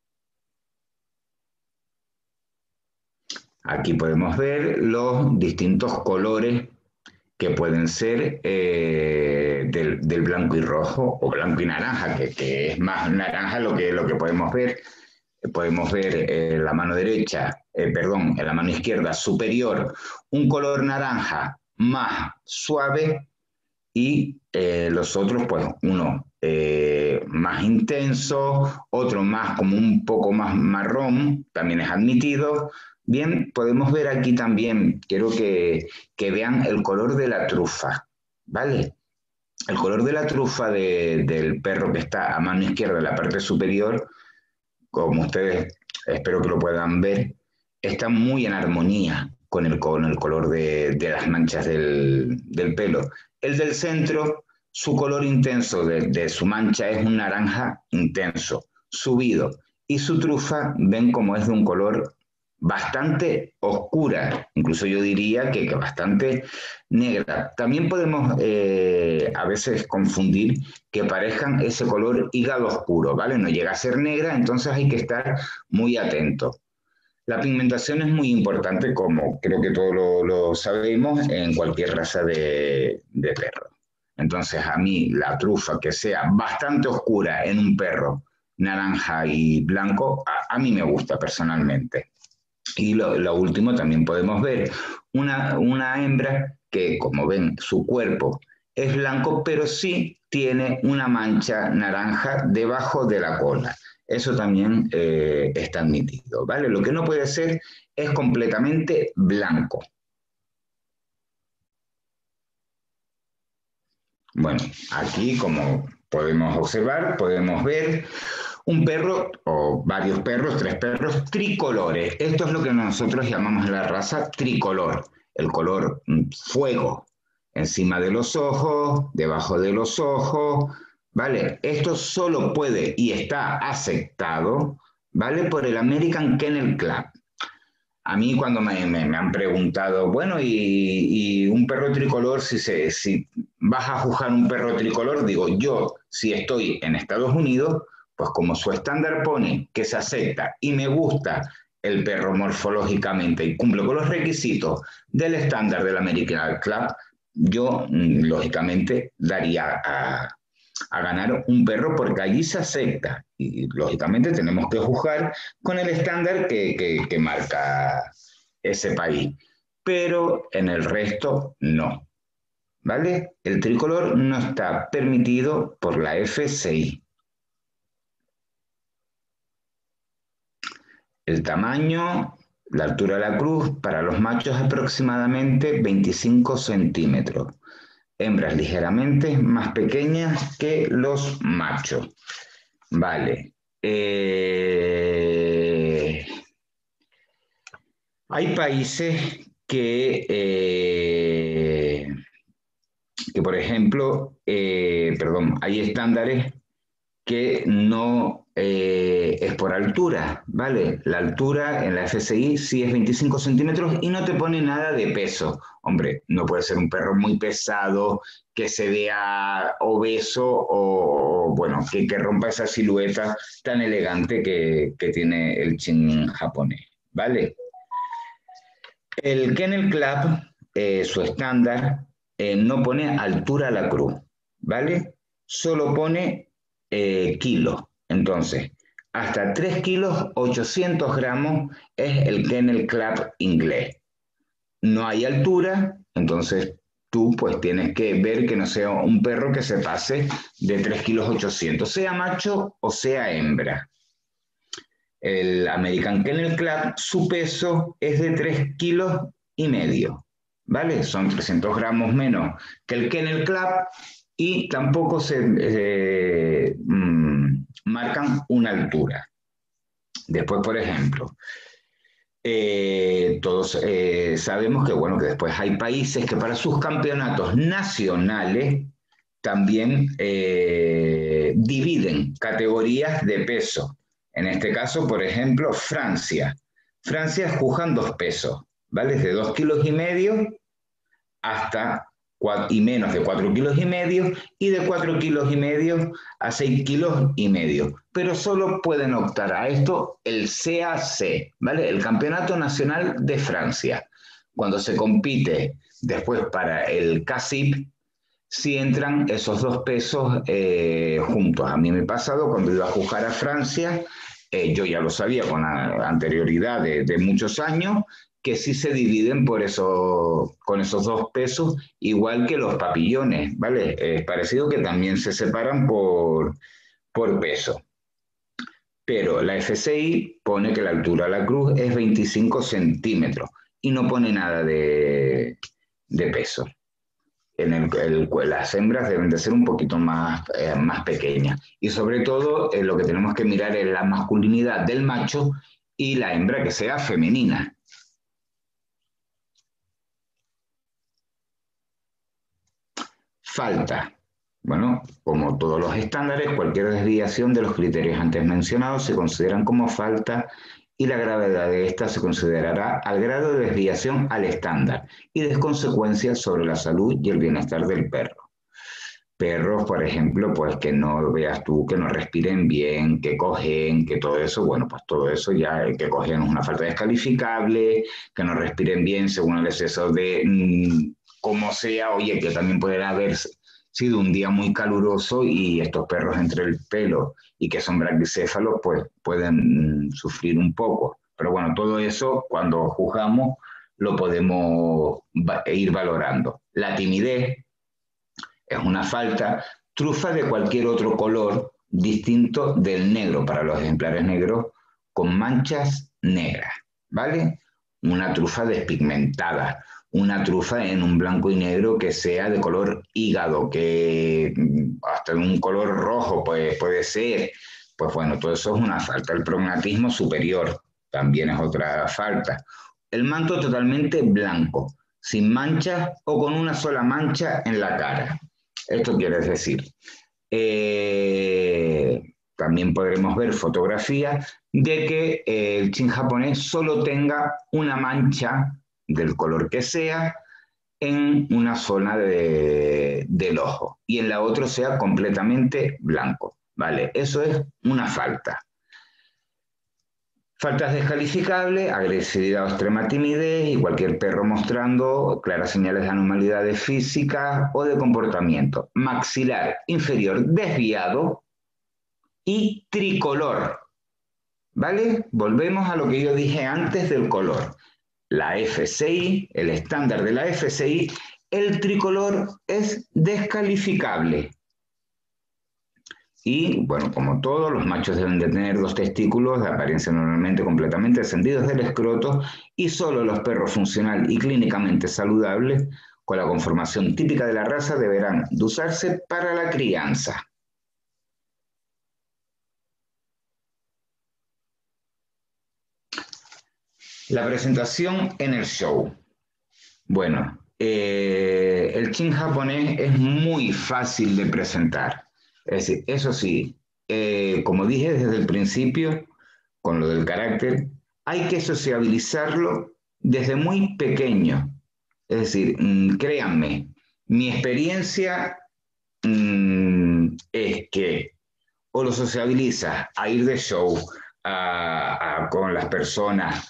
Aquí podemos ver los distintos colores que pueden ser eh, del, del blanco y rojo o blanco y naranja, que, que es más naranja lo que, lo que podemos ver. Podemos ver en la mano derecha, eh, perdón, en la mano izquierda superior, un color naranja más suave y eh, los otros, pues uno eh, más intenso, otro más como un poco más marrón, también es admitido. Bien, podemos ver aquí también, quiero que, que vean el color de la trufa, ¿vale? El color de la trufa de, del perro que está a mano izquierda en la parte superior, como ustedes espero que lo puedan ver, está muy en armonía con el, con el color de, de las manchas del, del pelo. El del centro, su color intenso de, de su mancha es un naranja intenso, subido, y su trufa ven como es de un color bastante oscura, incluso yo diría que, que bastante negra. También podemos eh, a veces confundir que parezcan ese color hígado oscuro, ¿vale? No llega a ser negra, entonces hay que estar muy atento. La pigmentación es muy importante, como creo que todos lo, lo sabemos, en cualquier raza de, de perro. Entonces a mí la trufa que sea bastante oscura en un perro naranja y blanco, a, a mí me gusta personalmente. Y lo, lo último también podemos ver una, una hembra que, como ven, su cuerpo es blanco, pero sí tiene una mancha naranja debajo de la cola. Eso también eh, está admitido, ¿vale? Lo que no puede ser es completamente blanco. Bueno, aquí, como podemos observar, podemos ver un perro o varios perros, tres perros tricolores. Esto es lo que nosotros llamamos en la raza tricolor. El color fuego, encima de los ojos, debajo de los ojos, ¿vale? Esto solo puede y está aceptado, ¿vale? Por el American Kennel Club. A mí cuando me, me, me han preguntado, bueno, y, y un perro tricolor, si, se, si vas a juzgar un perro tricolor, digo, yo, si estoy en Estados Unidos, pues como su estándar pone que se acepta y me gusta el perro morfológicamente y cumple con los requisitos del estándar del American Club, yo lógicamente daría a, a ganar un perro porque allí se acepta y lógicamente tenemos que juzgar con el estándar que, que, que marca ese país, pero en el resto no, ¿vale? El tricolor no está permitido por la F C I. El tamaño, la altura de la cruz, para los machos aproximadamente veinticinco centímetros. Hembras ligeramente más pequeñas que los machos. Vale. Eh... Hay países que, eh... que por ejemplo, eh... perdón, hay estándares que no eh, es por altura, ¿vale? La altura en la F C I sí es veinticinco centímetros y no te pone nada de peso. Hombre, no puede ser un perro muy pesado, que se vea obeso o, o bueno, que, que rompa esa silueta tan elegante que, que tiene el chin japonés, ¿vale? El Kennel Club, eh, su estándar, eh, no pone altura a la cruz, ¿vale? Solo pone Eh, kilos. Entonces, hasta tres kilos ochocientos gramos es el Kennel Club inglés. No hay altura, entonces tú pues tienes que ver que no sea un perro que se pase de tres kilos ochocientos, sea macho o sea hembra. El American Kennel Club, su peso es de tres kilos y medio, ¿vale? Son trescientos gramos menos que el Kennel Club y tampoco se eh, mm, marcan una altura. Después, por ejemplo, eh, todos eh, sabemos que, bueno, que después hay países que para sus campeonatos nacionales también eh, dividen categorías de peso. En este caso, por ejemplo, Francia. Francia juzgan dos pesos, ¿vale? De dos kilos y medio hasta cuatro, y menos de cuatro kilos y medio, y de cuatro kilos y medio a seis kilos y medio. Pero solo pueden optar a esto el C A C, ¿vale? El Campeonato Nacional de Francia. Cuando se compite después para el C A C I P, si entran esos dos pesos eh, juntos. A mí me ha pasado cuando iba a juzgar a Francia, eh, yo ya lo sabía con la anterioridad de, de muchos años, que sí se dividen por eso, con esos dos pesos, igual que los papillones, ¿vale? Es parecido que también se separan por, por peso. Pero la F C I pone que la altura de la cruz es veinticinco centímetros y no pone nada de, de peso. En el, el, las hembras deben de ser un poquito más, eh, más pequeñas. Y sobre todo, eh, lo que tenemos que mirar es la masculinidad del macho y la hembra que sea femenina. Falta. Bueno, como todos los estándares, cualquier desviación de los criterios antes mencionados se consideran como falta y la gravedad de esta se considerará al grado de desviación al estándar y de consecuencias sobre la salud y el bienestar del perro. Perros, por ejemplo, pues que no veas tú, que no respiren bien, que cojen, que todo eso, bueno, pues todo eso ya, que cogen es una falta descalificable, que no respiren bien según el exceso de, mmm, como sea, oye, que también pueden haber sido un día muy caluroso y estos perros entre el pelo y que son braquicéfalos, pues pueden sufrir un poco. Pero bueno, todo eso cuando juzgamos lo podemos ir valorando. La timidez es una falta, trufa de cualquier otro color distinto del negro para los ejemplares negros con manchas negras, ¿vale? Una trufa despigmentada, una trufa en un blanco y negro que sea de color hígado, que hasta un color rojo pues, puede ser. Pues bueno, todo eso es una falta. El prognatismo superior también es otra falta. El manto totalmente blanco, sin manchas o con una sola mancha en la cara. Esto quiere decir, eh, también podremos ver fotografías de que eh, el chin japonés solo tenga una mancha del color que sea en una zona de, del ojo y en la otra sea completamente blanco, ¿vale? Eso es una falta. Faltas descalificables, agresividad o extrema timidez y cualquier perro mostrando claras señales de anormalidades físicas o de comportamiento. Maxilar inferior desviado y tricolor, ¿vale? Volvemos a lo que yo dije antes del color. La F C I, el estándar de la F C I, el tricolor es descalificable. Y, bueno, como todos, los machos deben de tener dos testículos de apariencia normalmente completamente descendidos del escroto y solo los perros funcional y clínicamente saludables con la conformación típica de la raza deberán de usarse para la crianza. La presentación en el show. Bueno, eh, el chin japonés es muy fácil de presentar. Es decir, eso sí, eh, como dije desde el principio, con lo del carácter, hay que sociabilizarlo desde muy pequeño. Es decir, mmm, créanme, mi experiencia mmm, es que o lo sociabilizas a ir de show a, a, con las personas,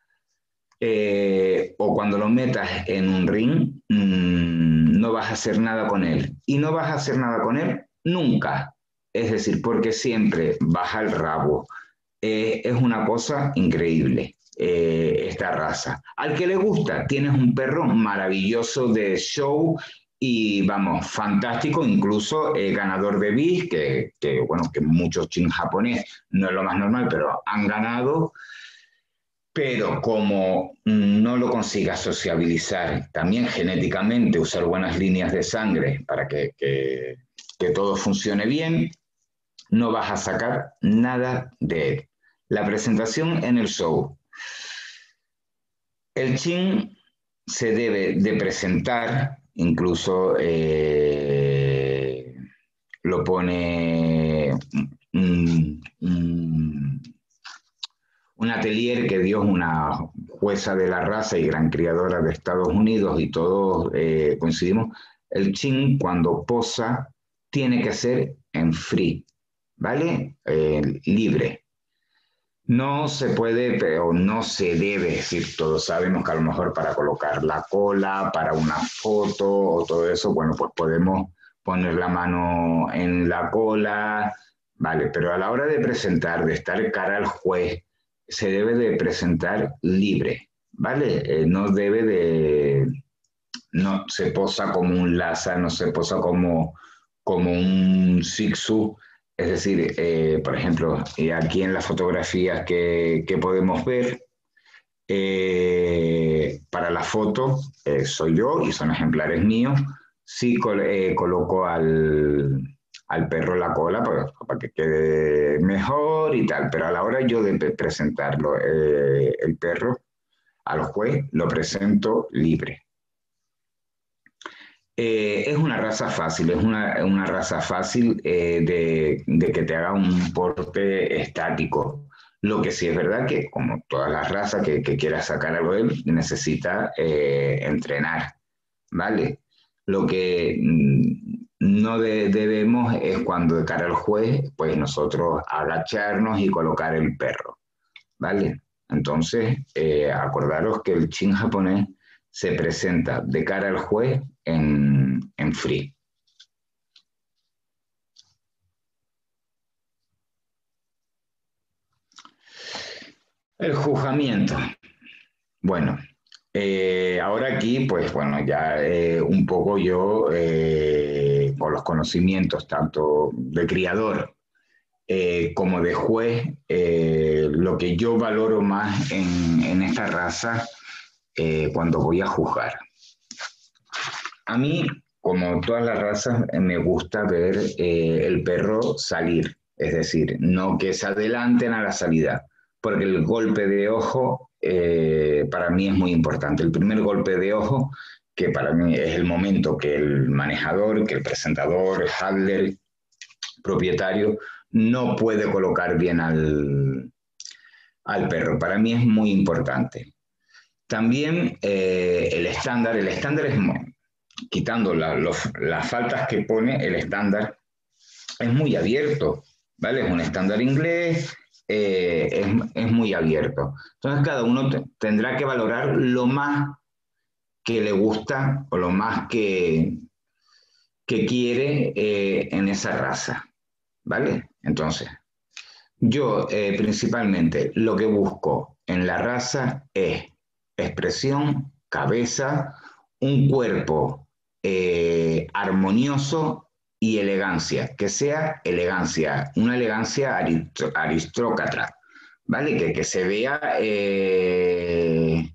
Eh, o cuando lo metas en un ring, mmm, no vas a hacer nada con él. Y no vas a hacer nada con él nunca. Es decir, porque siempre baja el rabo. Eh, es una cosa increíble, eh, esta raza. Al que le gusta, tienes un perro maravilloso de show y, vamos, fantástico, incluso eh, ganador de bis, que, que, bueno, que muchos chin japonés no es lo más normal, pero han ganado. pero como no lo consigas sociabilizar, también genéticamente usar buenas líneas de sangre para que, que, que todo funcione bien, no vas a sacar nada de él. La presentación en el show. El chin se debe de presentar, incluso eh, lo pone un, un, un atelier que dio una jueza de la raza y gran criadora de Estados Unidos, y todos eh, coincidimos, el chin cuando posa tiene que ser en free, ¿vale? Eh, libre. No se puede, pero no se debe decir, todos sabemos que a lo mejor para colocar la cola, para una foto o todo eso, bueno, pues podemos poner la mano en la cola, vale, pero a la hora de presentar, de estar cara al juez, se debe de presentar libre, ¿vale? Eh, no debe de, no se posa como un laza, no se posa como, como un zigzag. Es decir, eh, por ejemplo, aquí en las fotografías que, que podemos ver, eh, para la foto eh, soy yo y son ejemplares míos. Sí col eh, coloco al, al perro la cola para, para que quede mejor y tal, pero a la hora yo de presentarlo, eh, el perro al juez lo presento libre. Eh, es una raza fácil, es una, una raza fácil eh, de, de que te haga un porte estático. Lo que sí es verdad que, como todas las razas que, que quieras sacar algo de él, necesita eh, entrenar, ¿vale? Lo que mm, no de, debemos es cuando de cara al juez, pues nosotros agacharnos y colocar el perro, ¿vale? Entonces, eh, acordaros que el chin japonés se presenta de cara al juez en, en free. El juzgamiento. Bueno, eh, ahora aquí, pues bueno, ya eh, un poco yo, eh, con los conocimientos tanto de criador eh, como de juez, eh, lo que yo valoro más en, en esta raza eh, cuando voy a juzgar. A mí, como todas las razas, me gusta ver eh, el perro salir, es decir, no que se adelanten a la salida, porque el golpe de ojo eh, para mí es muy importante. El primer golpe de ojo, que para mí es el momento que el manejador, que el presentador, el handler, propietario, no puede colocar bien al, al perro. Para mí es muy importante. También eh, el estándar, el estándar es muy, quitando la, los, las faltas que pone, el estándar es muy abierto, ¿vale? Es un estándar inglés, eh, es, es muy abierto. Entonces cada uno te, tendrá que valorar lo más que le gusta o lo más que, que quiere eh, en esa raza, ¿vale? Entonces, yo eh, principalmente lo que busco en la raza es expresión, cabeza, un cuerpo eh, armonioso y elegancia, que sea elegancia, una elegancia aristócrata, ¿vale? Que, que se vea eh,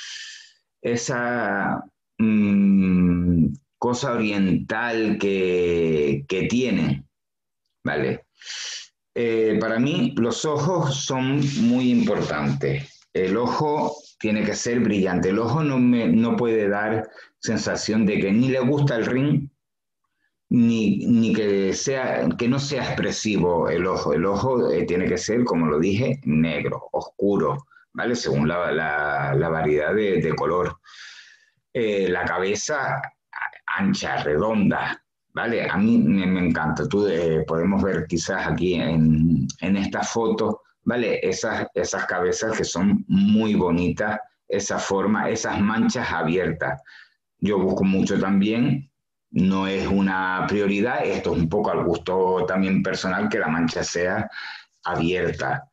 esa mmm, cosa oriental que, que tienen, ¿vale? Eh, para mí los ojos son muy importantes. El ojo tiene que ser brillante. El ojo no, me, no puede dar sensación de que ni le gusta el ring, ni, ni que, sea, que no sea expresivo el ojo. El ojo eh, tiene que ser, como lo dije, negro, oscuro, ¿vale? Según la, la, la variedad de, de color. Eh, la cabeza ancha, redonda, ¿vale? A mí me, me encanta. Tú, eh, podemos ver quizás aquí en, en esta foto, ¿vale? Esas, esas cabezas que son muy bonitas, esa forma, esas manchas abiertas. Yo busco mucho también, no es una prioridad, esto es un poco al gusto también personal, que la mancha sea abierta.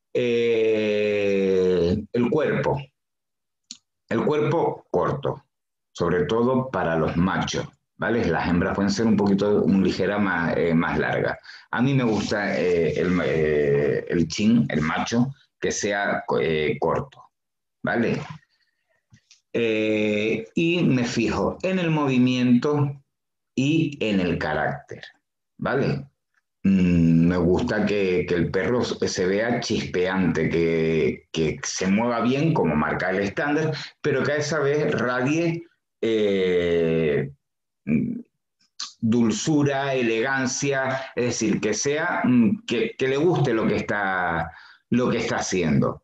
Eh, el cuerpo. El cuerpo corto, sobre todo para los machos, ¿vale? Las hembras pueden ser un poquito, un ligera más, eh, más largas. A mí me gusta eh, el, eh, el chin, el macho, que sea eh, corto, ¿vale? Eh, y me fijo en el movimiento y en el carácter, ¿vale? Mm, me gusta que, que el perro se vea chispeante, que, que se mueva bien, como marca el estándar, pero que a esa vez radie eh, dulzura, elegancia, es decir, que sea, que, que le guste lo que está, lo que está haciendo.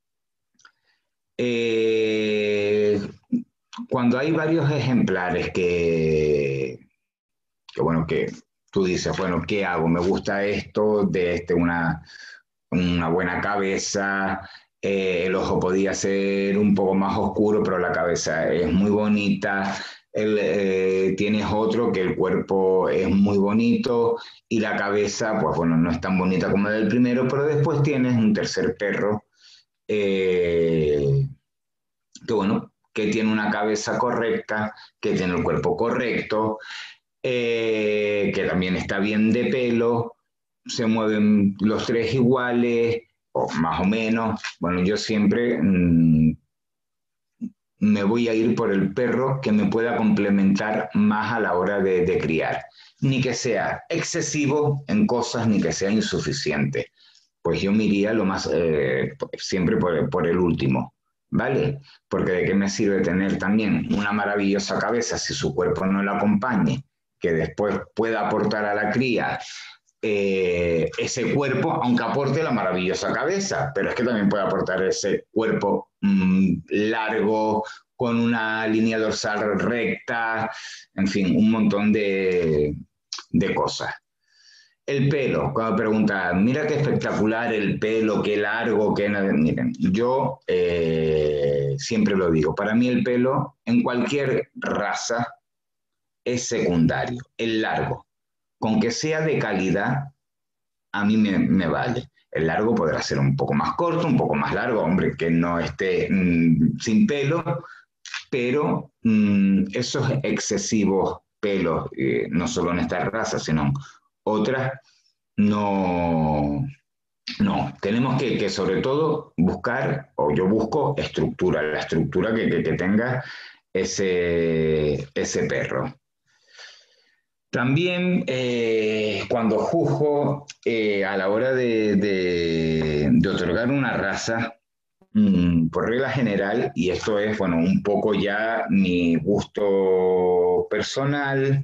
Eh, cuando hay varios ejemplares que, que, bueno, que tú dices, bueno, ¿qué hago? Me gusta esto, de este una, una buena cabeza, eh, el ojo podía ser un poco más oscuro, pero la cabeza es muy bonita. El, eh, tienes otro que el cuerpo es muy bonito y la cabeza, pues bueno, no es tan bonita como la del primero, pero después tienes un tercer perro eh, que bueno, que tiene una cabeza correcta, que tiene el cuerpo correcto, eh, que también está bien de pelo, se mueven los tres iguales, o más o menos. Bueno, yo siempre mmm, me voy a ir por el perro que me pueda complementar más a la hora de, de criar. Ni que sea excesivo en cosas, ni que sea insuficiente. Pues yo me iría lo más, eh, siempre por, por el último, ¿vale? Porque de qué me sirve tener también una maravillosa cabeza si su cuerpo no la acompañe, que después pueda aportar a la cría eh, ese cuerpo, aunque aporte la maravillosa cabeza, pero es que también puede aportar ese cuerpo mmm, largo, con una línea dorsal recta, en fin, un montón de, de cosas. El pelo, cuando preguntan, mira qué espectacular el pelo, qué largo, qué... Miren, yo eh, siempre lo digo, para mí el pelo en cualquier raza es secundario, el largo. Con que sea de calidad, a mí me, me vale. El largo podrá ser un poco más corto, un poco más largo, hombre, que no esté mmm, sin pelo, pero mmm, esos excesivos pelos, eh, no solo en esta raza, sino otras, no, no. Tenemos que, que sobre todo buscar, o yo busco estructura, la estructura que, que, que tenga ese, ese perro. También eh, cuando juzgo eh, a la hora de, de, de otorgar una raza, mmm, por regla general, y esto es, bueno, un poco ya mi gusto personal,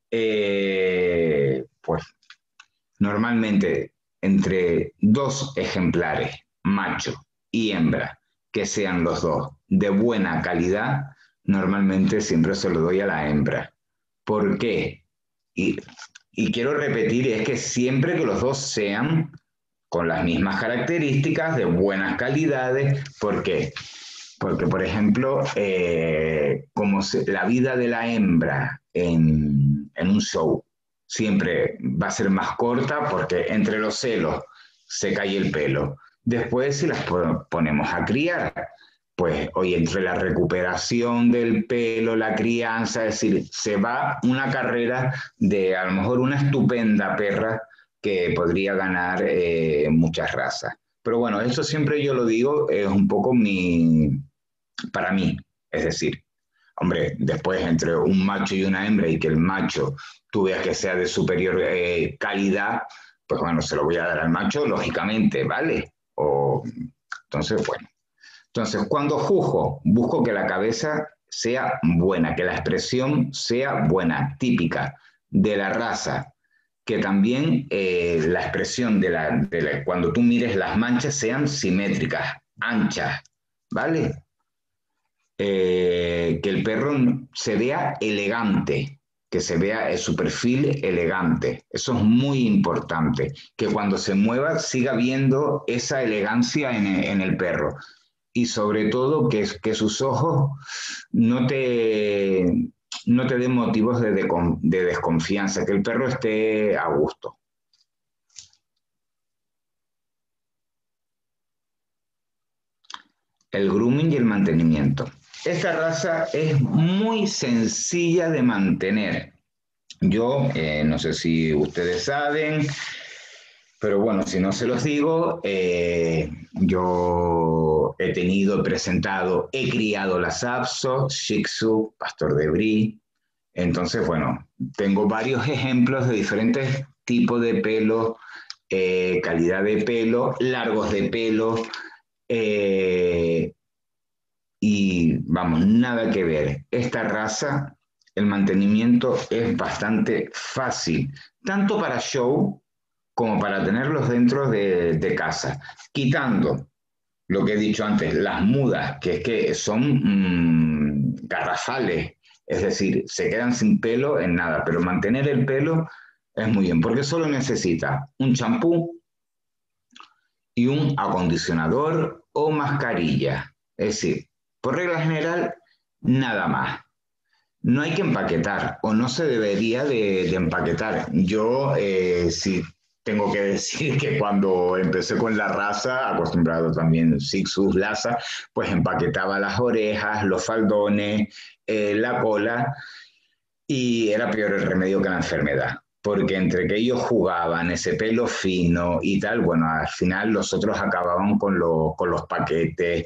eh, pues normalmente entre dos ejemplares, macho y hembra, que sean los dos de buena calidad, normalmente siempre se lo doy a la hembra. ¿Por qué? Y, y quiero repetir, es que siempre que los dos sean con las mismas características, de buenas calidades. ¿Por qué? Porque, por ejemplo, eh, como se, la vida de la hembra en, en un show siempre va a ser más corta porque entre los celos se cae el pelo. Después, si las ponemos a criar, pues hoy entre la recuperación del pelo, la crianza, es decir, se va una carrera de a lo mejor una estupenda perra que podría ganar eh, muchas razas. Pero bueno, eso siempre yo lo digo, es un poco mi, para mí, es decir, hombre, después entre un macho y una hembra y que el macho tú veas que sea de superior eh, calidad, pues bueno, se lo voy a dar al macho, lógicamente, ¿vale? O, entonces, bueno. Entonces, cuando juzgo, busco que la cabeza sea buena, que la expresión sea buena, típica de la raza, que también eh, la expresión de la, de la, cuando tú mires las manchas sean simétricas, anchas, ¿vale? Eh, que el perro se vea elegante, que se vea su perfil elegante. Eso es muy importante, que cuando se mueva siga viendo esa elegancia en, en el perro. Y sobre todo que, que sus ojos no te, no te den motivos de, de, de desconfianza, que el perro esté a gusto. El grooming y el mantenimiento. Esta raza es muy sencilla de mantener. Yo, eh, no sé si ustedes saben, Pero bueno, si no se los digo, eh, yo he tenido, he presentado, he criado las Apso, Shih Tzu, Pastor de Brie. Entonces, bueno, tengo varios ejemplos de diferentes tipos de pelo, eh, calidad de pelo, largos de pelo, eh, y vamos, nada que ver. Esta raza, el mantenimiento es bastante fácil, tanto para show como para tenerlos dentro de, de casa, quitando lo que he dicho antes, las mudas, que es que son mmm, garrafales, es decir, se quedan sin pelo en nada, pero mantener el pelo es muy bien, porque solo necesita un champú y un acondicionador o mascarilla, es decir, por regla general, nada más. No hay que empaquetar, o no se debería de, de empaquetar. Yo, eh, sí, tengo que decir que cuando empecé con la raza, acostumbrado también Shih Tzu, Lhasa, pues empaquetaba las orejas, los faldones, eh, la cola, y era peor el remedio que la enfermedad. Porque entre que ellos jugaban ese pelo fino y tal, bueno, al final los otros acababan con, lo, con los paquetes.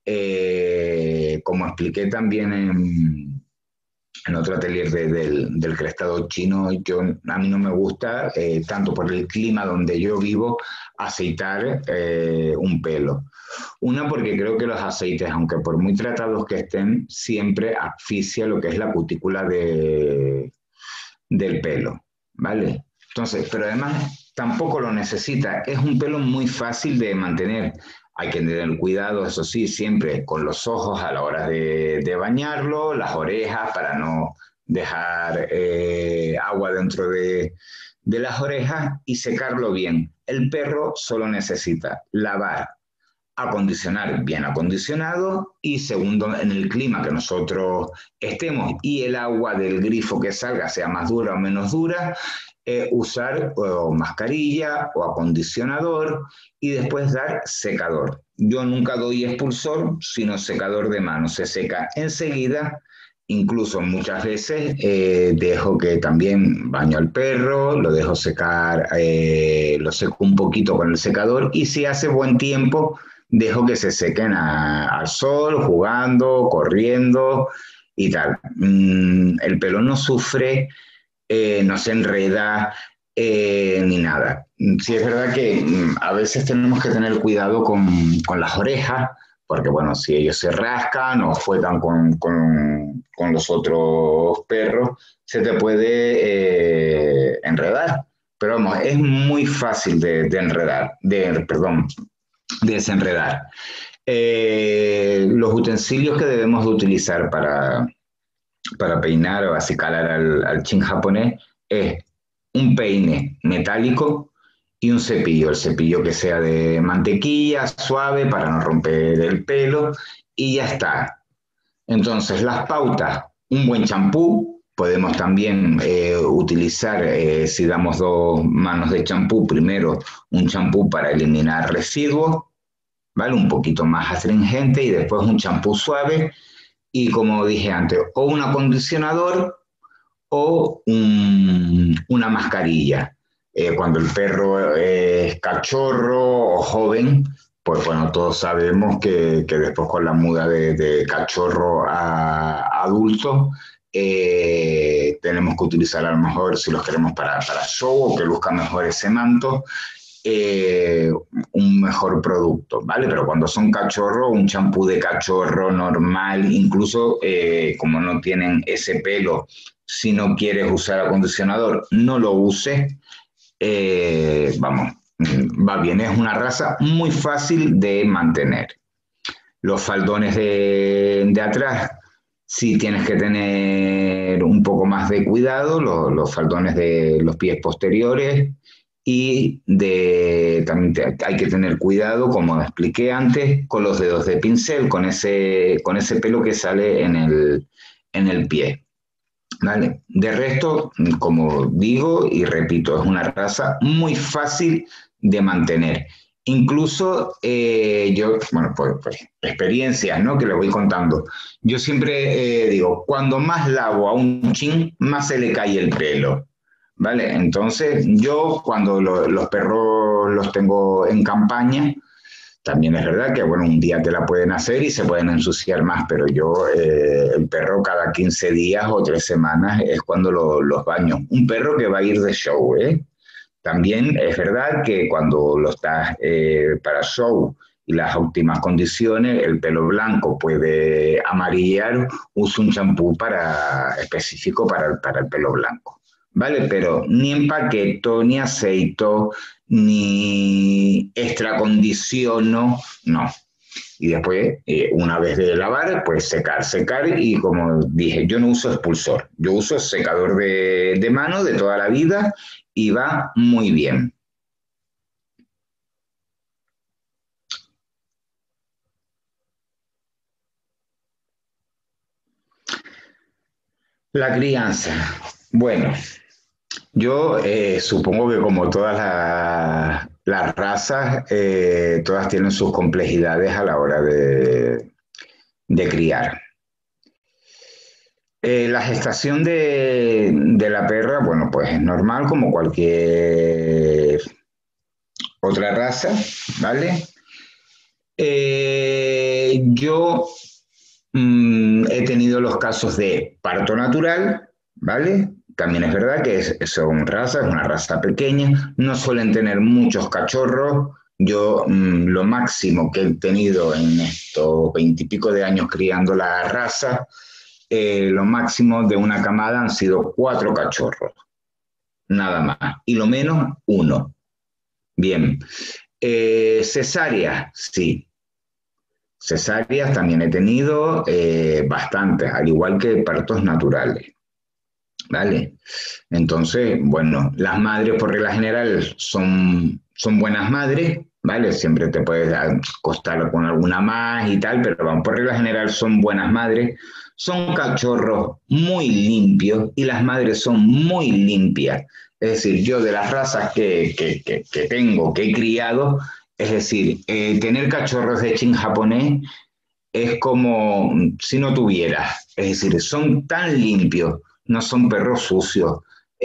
Eh, como expliqué también en, en otro atelier de, del, del crestado chino, yo, a mí no me gusta, eh, tanto por el clima donde yo vivo, aceitar eh, un pelo. Una, porque creo que los aceites, aunque por muy tratados que estén, siempre asfixia lo que es la cutícula de, del pelo, ¿vale? Entonces, pero además tampoco lo necesita. Es un pelo muy fácil de mantener. Hay que tener cuidado, eso sí, siempre con los ojos a la hora de, de bañarlo, las orejas para no dejar eh, agua dentro de, de las orejas y secarlo bien. El perro solo necesita lavar, acondicionar bien acondicionado y segundo, en el clima que nosotros estemos y el agua del grifo que salga sea más dura o menos dura, eh, usar o mascarilla o acondicionador y después dar secador. Yo nunca doy expulsor, sino secador de mano. Se seca enseguida. Incluso muchas veces eh, dejo que también baño al perro, lo dejo secar, eh, lo seco un poquito con el secador y si hace buen tiempo, dejo que se sequen a, al sol, jugando, corriendo y tal. Mm, el pelo no sufre, eh, no se enreda eh, ni nada. Sí es verdad que mm, a veces tenemos que tener cuidado con, con las orejas, porque bueno, si ellos se rascan o juegan con, con, con los otros perros, se te puede eh, enredar. Pero vamos, es muy fácil de, de enredar, de, perdón, de desenredar. Eh, los utensilios que debemos de utilizar para, para peinar o acicalar al, al chin japonés es un peine metálico y un cepillo, el cepillo que sea de mantequilla, suave, para no romper el pelo, y ya está. Entonces, las pautas, un buen champú, podemos también eh, utilizar, eh, si damos dos manos de champú, primero un champú para eliminar residuos, ¿vale? Un poquito más astringente, y después un champú suave, y como dije antes, o un acondicionador o un, una mascarilla. Eh, cuando el perro es cachorro o joven, pues bueno, todos sabemos que, que después con la muda de, de cachorro a adulto, eh, tenemos que utilizar a lo mejor, si los queremos para, para show o que luzca mejor ese manto, eh, un mejor producto, ¿vale? Pero cuando son cachorros, un champú de cachorro normal, incluso eh, como no tienen ese pelo, si no quieres usar acondicionador, no lo uses. Eh, vamos, va bien, es una raza muy fácil de mantener. Los faldones de, de atrás, sí tienes que tener un poco más de cuidado, los, los faldones de los pies posteriores, y de, también te, hay que tener cuidado, como expliqué antes, con los dedos de pincel, con ese, con ese pelo que sale en el, en el pie. ¿Vale? De resto, como digo y repito, es una raza muy fácil de mantener. Incluso eh, yo, bueno, por, por experiencias, ¿no?, que les voy contando, yo siempre eh, digo, cuando más lavo a un chin, más se le cae el pelo. ¿vale? Entonces, yo cuando lo, los perros los tengo en campaña, también es verdad que, bueno, un día te la pueden hacer y se pueden ensuciar más, pero yo, eh, el perro cada quince días o tres semanas es cuando lo, los baño. Un perro que va a ir de show, ¿eh? También es verdad que cuando lo estás eh, para show y las óptimas condiciones, el pelo blanco puede amarillar, uso un champú para, específico para el, para el pelo blanco, ¿vale? Pero ni empaqueto, ni aceito, ni extracondiciono, no. Y después, eh, una vez de lavar, pues secar, secar y como dije, yo no uso expulsor, yo uso secador de, de mano de toda la vida y va muy bien. La crianza. Bueno, yo eh, supongo que como todas la, las razas, eh, todas tienen sus complejidades a la hora de, de criar. Eh, la gestación de, de la perra, bueno, pues es normal como cualquier otra raza, ¿vale? Eh, yo mm, he tenido los casos de parto natural, ¿vale? También es verdad que es, son razas, es una raza pequeña, no suelen tener muchos cachorros. Yo mmm, lo máximo que he tenido en estos veintipico de años criando la raza, eh, lo máximo de una camada han sido cuatro cachorros, nada más, y lo menos uno. Bien. Eh, cesárea, sí. Cesáreas también he tenido eh, bastantes, al igual que partos naturales. ¿Vale? Entonces, bueno, las madres por regla general son, son buenas madres, ¿vale? Siempre te puedes acostar con alguna más y tal, pero bueno, por regla general son buenas madres. Son cachorros muy limpios y las madres son muy limpias. Es decir, yo de las razas que, que, que, que tengo, que he criado, es decir, eh, tener cachorros de chin japonés es como si no tuvieras. Es decir, son tan limpios, no son perros sucios,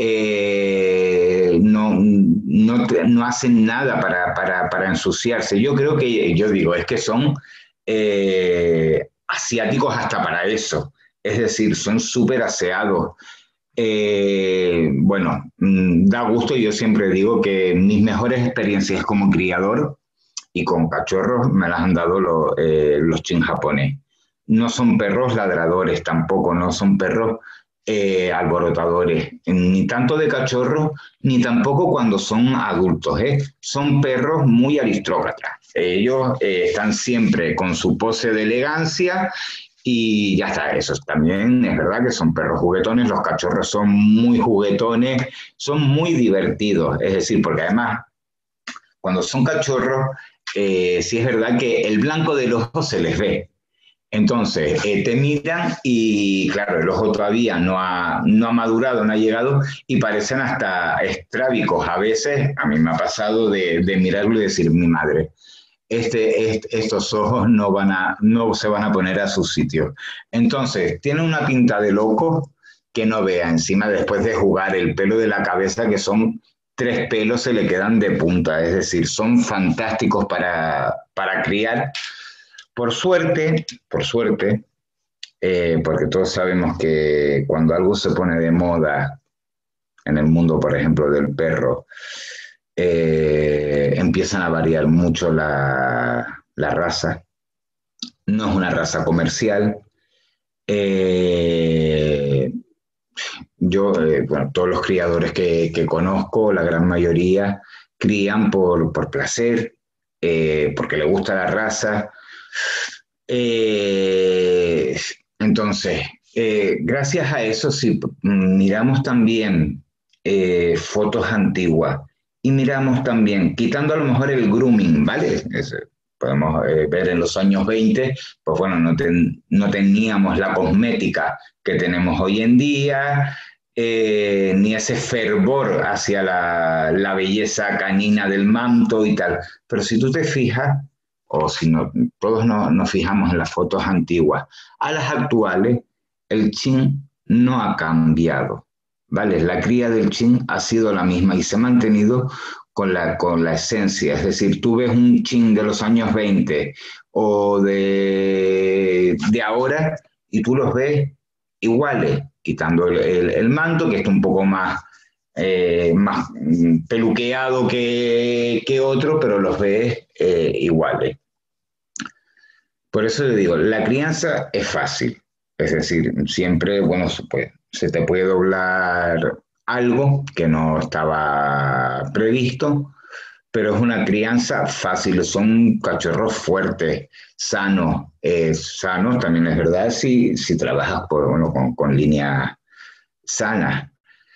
eh, no, no, no, hacen nada para, para, para, ensuciarse. Yo creo que, yo digo, es que son eh, asiáticos hasta para eso. Es decir, son súper aseados. Eh, bueno, da gusto. Yo siempre digo que mis mejores experiencias como criador y con cachorros me las han dado lo, eh, los chin japonés. No son perros ladradores tampoco, no son perros eh, alborotadores, ni tanto de cachorros, ni tampoco cuando son adultos. ¿eh? Son perros muy aristócratas. Ellos eh, están siempre con su pose de elegancia y ya está. Eso también es verdad que son perros juguetones. Los cachorros son muy juguetones, son muy divertidos. Es decir, porque además, cuando son cachorros, Eh, sí es verdad que el blanco del ojo se les ve. Entonces, eh, te miran y, claro, el ojo todavía no ha, no ha madurado, no ha llegado y parecen hasta estrábicos. A veces, a mí me ha pasado de, de mirarlo y decir, mi madre, este, este, estos ojos no, van a, no se van a poner a su sitio. Entonces, tiene una pinta de loco que no vea. Encima, después de jugar el pelo de la cabeza, que son tres pelos se le quedan de punta, es decir, son fantásticos para, para criar. Por suerte, por suerte, eh, porque todos sabemos que cuando algo se pone de moda en el mundo, por ejemplo, del perro, eh, empiezan a variar mucho la, la raza. No es una raza comercial. Eh, Yo, eh, bueno, todos los criadores que, que conozco, la gran mayoría, crían por, por placer, eh, porque le gusta la raza. Eh, entonces, eh, gracias a eso, si miramos también eh, fotos antiguas y miramos también, quitando a lo mejor el grooming, ¿vale? Es, podemos eh, ver en los años veinte, pues bueno, no, ten, no teníamos la cosmética que tenemos hoy en día, eh, ni ese fervor hacia la, la belleza canina del manto y tal. Pero si tú te fijas, o si no, todos no, nos fijamos en las fotos antiguas, a las actuales, el chin no ha cambiado. ¿vale? La cría del chin ha sido la misma y se ha mantenido con la, con la esencia. Es decir, tú ves un chin de los años veinte o de, de ahora y tú los ves iguales, quitando el, el, el manto, que está un poco más, eh, más peluqueado que, que otro, pero los ves eh, iguales. Por eso le digo, la crianza es fácil. Es decir, siempre, bueno, se, puede, se te puede doblar algo que no estaba previsto, pero es una crianza fácil. Son cachorros fuertes, sanos, eh, sanos también es verdad si, si trabajas por, bueno, con, con líneas sanas.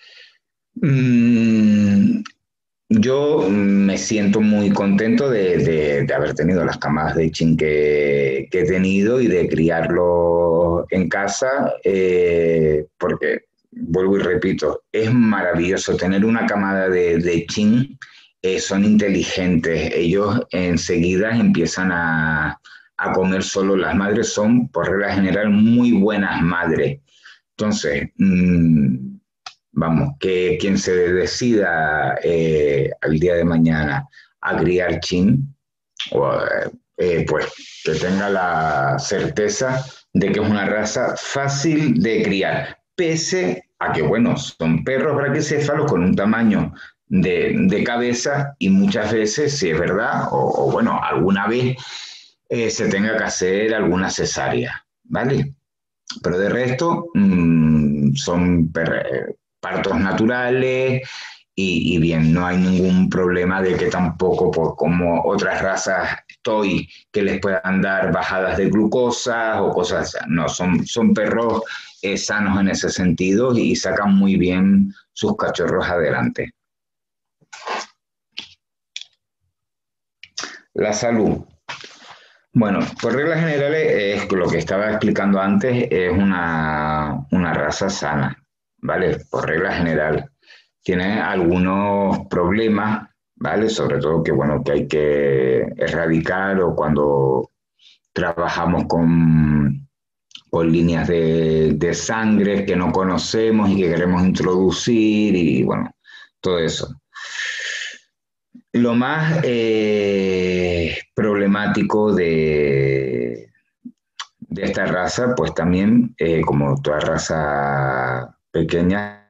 Mm, yo me siento muy contento de, de, de haber tenido las camadas de chin que, que he tenido y de criarlo en casa, eh, porque, vuelvo y repito, es maravilloso tener una camada de, de chin, eh, son inteligentes, ellos enseguida empiezan a, a comer solo, las madres son, por regla general, muy buenas madres. Entonces, mmm, vamos, que quien se decida eh, al día de mañana a criar chin, o, eh, pues que tenga la certeza de que es una raza fácil de criar, pese a que, bueno, son perros braquicéfalos con un tamaño de, de cabeza y muchas veces, si es verdad, o, o bueno, alguna vez eh, se tenga que hacer alguna cesárea, ¿vale? Pero de resto, mmm, son perros partos naturales y, y bien, no hay ningún problema de que tampoco, por como otras razas toy, que les puedan dar bajadas de glucosa o cosas, no, son, son perros eh, sanos en ese sentido y sacan muy bien sus cachorros adelante. La salud. Bueno, por reglas generales, es lo que estaba explicando antes, es una, una raza sana, ¿vale? Por regla general. Tiene algunos problemas, ¿vale? Sobre todo que, bueno, que hay que erradicar o cuando trabajamos con, con líneas de, de sangre que no conocemos y que queremos introducir y, bueno, todo eso. Lo más eh, problemático de, de esta raza, pues también, eh, como toda raza pequeña,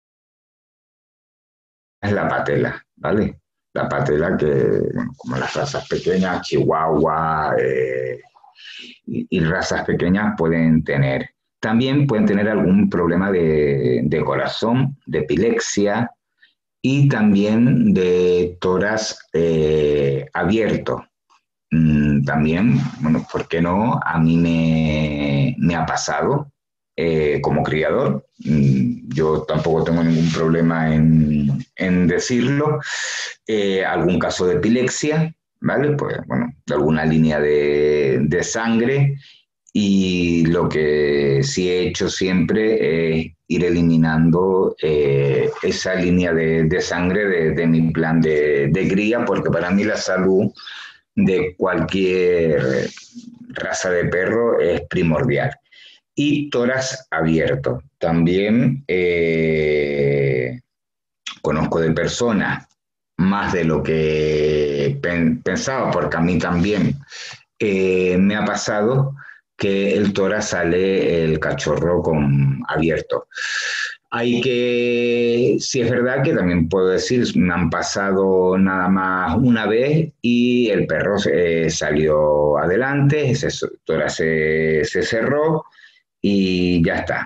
es la patela, ¿vale? La patela que, bueno, como las razas pequeñas, chihuahua eh, y, y razas pequeñas pueden tener. También pueden tener algún problema de, de corazón, de epilepsia y también de tórax eh, abierto. Mm, también, bueno, ¿por qué no? A mí me, me ha pasado eh, como criador. Mm, yo tampoco tengo ningún problema en, en decirlo. Eh, algún caso de epilepsia, ¿vale? Pues, bueno, de alguna línea de, de sangre. Y lo que sí he hecho siempre es ir eliminando eh, esa línea de, de sangre de, de mi plan de, de cría, porque para mí la salud de cualquier raza de perro es primordial. Y tórax abierto. También eh, conozco de personas más de lo que pen, pensaba, porque a mí también eh, me ha pasado que el tórax sale el cachorro con abierto. Hay que, si es verdad que también puedo decir, me han pasado nada más una vez y el perro eh, salió adelante, ese tórax se, se cerró y ya está.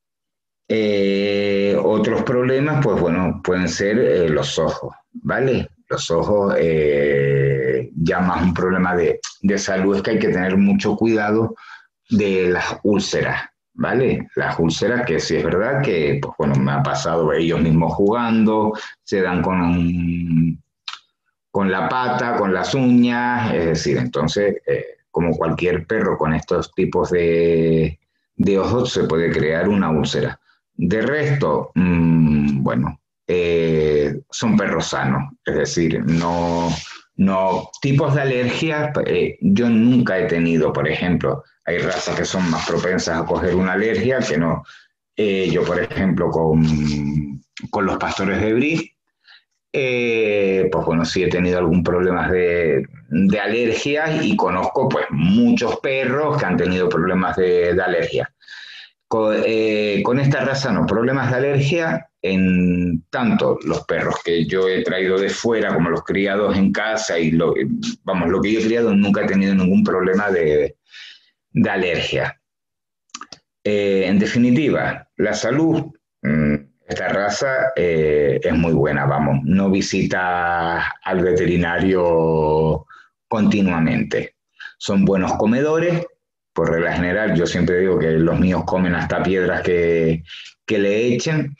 Eh, otros problemas, pues bueno, pueden ser eh, los ojos, ¿vale? Los ojos, eh, ya más un problema de, de salud, es que hay que tener mucho cuidado de las úlceras, ¿vale? Las úlceras que sí es verdad que, pues bueno, me ha pasado ellos mismos jugando, se dan con, con la pata, con las uñas, es decir, entonces, eh, como cualquier perro con estos tipos de, de ojos, se puede crear una úlcera. De resto, mmm, bueno, eh, son perros sanos, es decir, no, no tipos de alergias, eh, yo nunca he tenido, por ejemplo, hay razas que son más propensas a coger una alergia que no. Eh, yo, por ejemplo, con, con los pastores de Brie, eh, pues bueno, sí he tenido algún problema de, de alergias y conozco pues muchos perros que han tenido problemas de, de alergia. Con, eh, con esta raza no, problemas de alergia en tanto los perros que yo he traído de fuera como los criados en casa y lo, vamos, lo que yo he criado nunca he tenido ningún problema de, de alergia. Eh, en definitiva, la salud, esta raza eh, es muy buena, vamos, no visita al veterinario continuamente. Son buenos comedores, por regla general, yo siempre digo que los míos comen hasta piedras que, que le echen.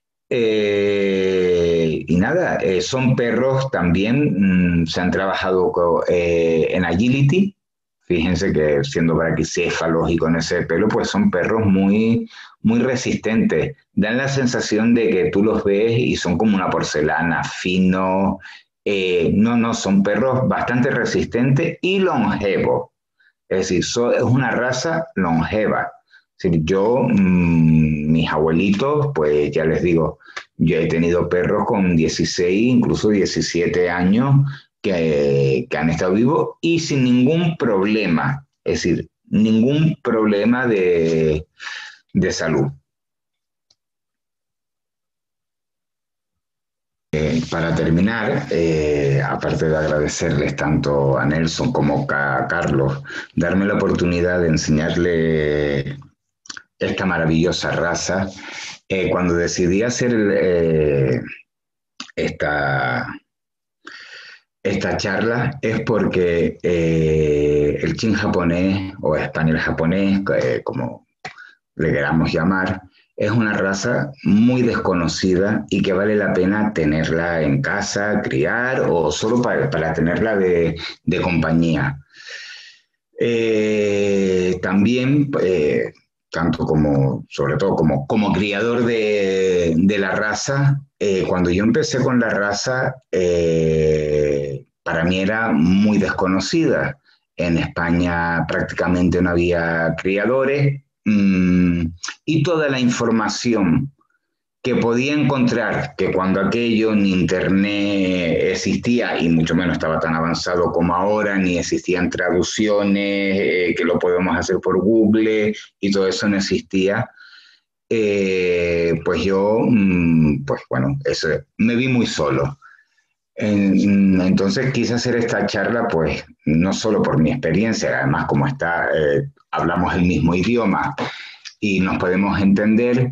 Eh, y nada, eh, son perros también, mmm, se han trabajado eh, en agility. Fíjense que siendo braquicéfalos y con ese pelo, pues son perros muy, muy resistentes. Dan la sensación de que tú los ves y son como una porcelana, fino. Eh, no, no, son perros bastante resistentes y longevos. Es decir, so, es una raza longeva. Es decir, yo, mmm, mis abuelitos, pues ya les digo, yo he tenido perros con dieciséis, incluso diecisiete años, Que, que han estado vivos y sin ningún problema, es decir, ningún problema de, de salud. Eh, para terminar, eh, aparte de agradecerles tanto a Nelson como a Carlos, darme la oportunidad de enseñarle esta maravillosa raza, eh, cuando decidí hacer eh, esta... Esta charla es porque eh, el chin japonés o español japonés, eh, como le queramos llamar, es una raza muy desconocida y que vale la pena tenerla en casa, criar o solo para, para tenerla de, de compañía. Eh, también, eh, tanto como, sobre todo como, como criador de, de la raza, eh, cuando yo empecé con la raza, eh, para mí era muy desconocida. En España prácticamente no había criadores mmm, y toda la información que podía encontrar, que cuando aquello ni internet existía y mucho menos estaba tan avanzado como ahora, ni existían traducciones, eh, que lo podemos hacer por Google y todo eso no existía, eh, pues yo, mmm, pues bueno, eso, me vi muy solo. En, entonces quise hacer esta charla, pues no solo por mi experiencia, además como está, eh, hablamos el mismo idioma y nos podemos entender,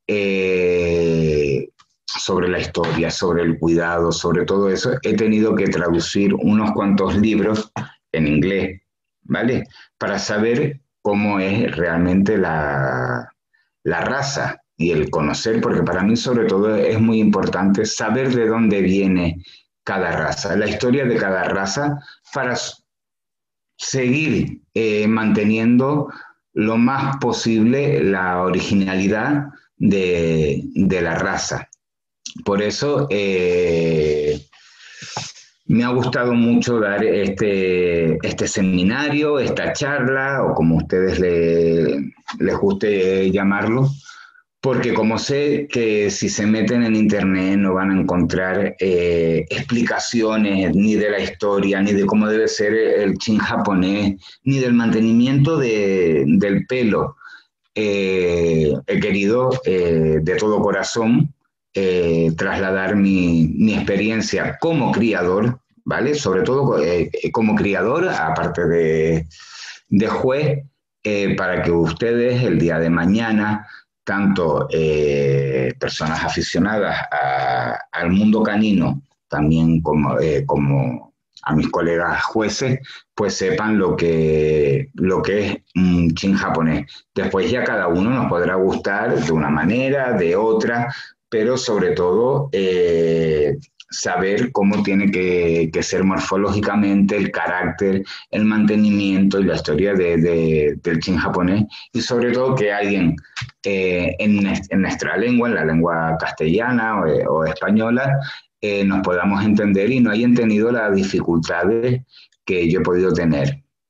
Eh, sobre la historia, sobre el cuidado, sobre todo eso, he tenido que traducir unos cuantos libros en inglés, ¿vale? Para saber cómo es realmente la, la raza y el conocer, porque para mí sobre todo es muy importante saber de dónde viene cada raza, la historia de cada raza, para seguir eh, manteniendo lo más posible la originalidad de, de la raza. Por eso eh, me ha gustado mucho dar este, este seminario, esta charla, o como ustedes le, les guste llamarlo, porque como sé que si se meten en internet no van a encontrar eh, explicaciones ni de la historia, ni de cómo debe ser el chin japonés, ni del mantenimiento de, del pelo, eh, he querido eh, de todo corazón eh, trasladar mi, mi experiencia como criador, ¿vale? Sobre todo eh, como criador, aparte de, de juez, eh, para que ustedes el día de mañana, tanto eh, personas aficionadas a, al mundo canino, también como, eh, como a mis colegas jueces, pues sepan lo que, lo que es un chin japonés. Después ya cada uno nos podrá gustar de una manera, de otra, pero sobre todo eh, saber cómo tiene que, que ser morfológicamente el carácter, el mantenimiento y la historia de, de, del chin japonés, y sobre todo que alguien eh, en, en nuestra lengua, en la lengua castellana o, o española, eh, nos podamos entender y no hayan tenido las dificultades que yo he podido tener.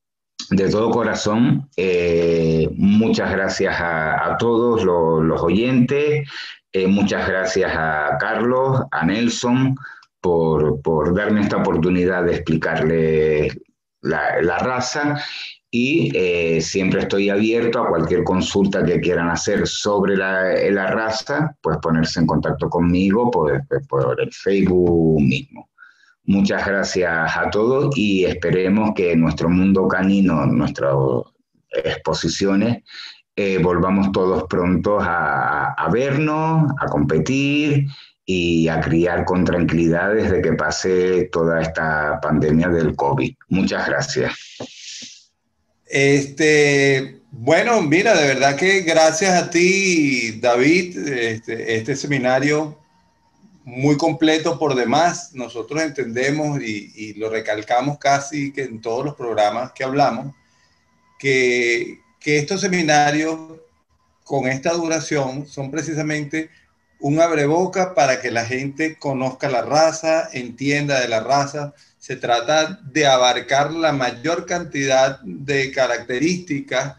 de todo corazón, eh, muchas gracias a, a todos los, los oyentes, eh, muchas gracias a Carlos, a Nelson, por, por darme esta oportunidad de explicarle la, la raza, y eh, siempre estoy abierto a cualquier consulta que quieran hacer sobre la, la raza, pues ponerse en contacto conmigo por, por el Facebook mismo. Muchas gracias a todos y esperemos que nuestro mundo canino, nuestras exposiciones, eh, volvamos todos prontos a, a vernos, a competir y a criar con tranquilidad desde que pase toda esta pandemia del COVID. Muchas gracias. Este, bueno, mira, de verdad que gracias a ti, David, este, este seminario muy completo por demás. Nosotros entendemos y, y lo recalcamos casi que en todos los programas que hablamos, que, que estos seminarios con esta duración son precisamente un abreboca para que la gente conozca la raza, entienda de la raza. Se trata de abarcar la mayor cantidad de características,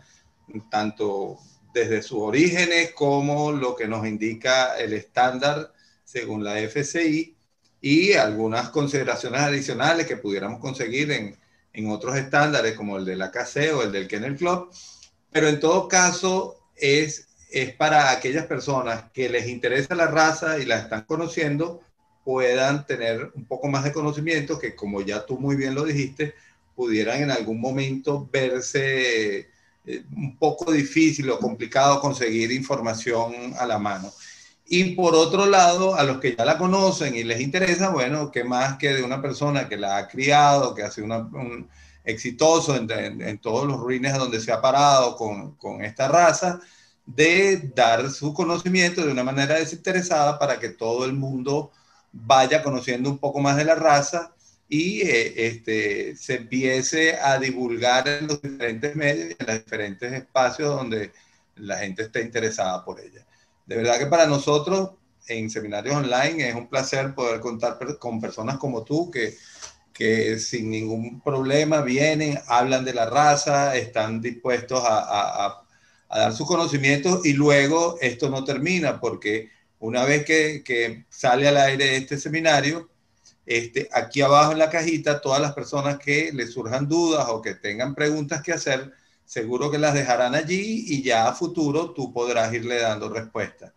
tanto desde sus orígenes como lo que nos indica el estándar según la F C I, y algunas consideraciones adicionales que pudiéramos conseguir en, en otros estándares como el del A K C o el del Kennel Club. Pero en todo caso es, es para aquellas personas que les interesa la raza y la están conociendo, puedan tener un poco más de conocimiento, que como ya tú muy bien lo dijiste, pudieran en algún momento verse eh, un poco difícil o complicado conseguir información a la mano. Y por otro lado, a los que ya la conocen y les interesa, bueno, qué más que de una persona que la ha criado, que ha sido una, un exitoso en, en, en todos los ruines donde se ha parado con, con esta raza, de dar su conocimiento de una manera desinteresada para que todo el mundo vaya conociendo un poco más de la raza y eh, este, se empiece a divulgar en los diferentes medios y en los diferentes espacios donde la gente esté interesada por ella. De verdad que para nosotros en Seminarios Online es un placer poder contar con personas como tú que, que sin ningún problema vienen, hablan de la raza, están dispuestos a, a, a dar sus conocimientos, y luego esto no termina, porque una vez que, que sale al aire este seminario, este, aquí abajo en la cajita, todas las personas que les surjan dudas o que tengan preguntas que hacer, seguro que las dejarán allí y ya a futuro tú podrás irle dando respuesta.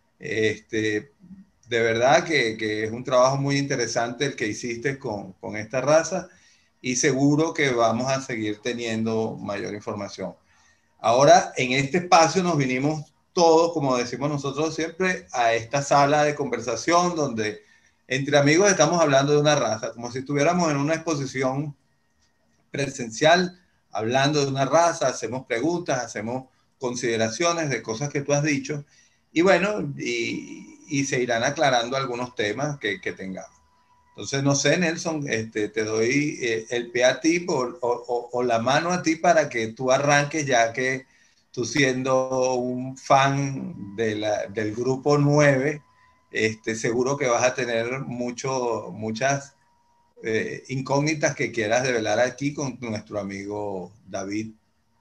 Este, de verdad que, que es un trabajo muy interesante el que hiciste con, con esta raza, y seguro que vamos a seguir teniendo mayor información. Ahora, en este espacio nos vinimos todos, como decimos nosotros siempre, a esta sala de conversación donde entre amigos estamos hablando de una raza, como si estuviéramos en una exposición presencial, hablando de una raza, hacemos preguntas, hacemos consideraciones de cosas que tú has dicho, y bueno, y, y se irán aclarando algunos temas que, que tengamos. Entonces, no sé, Nelson, este, te doy eh, el pie a ti por, o, o, o la mano a ti para que tú arranques, ya que tú siendo un fan de la, del grupo nueve, este, seguro que vas a tener mucho, muchas eh, incógnitas que quieras develar aquí con nuestro amigo David.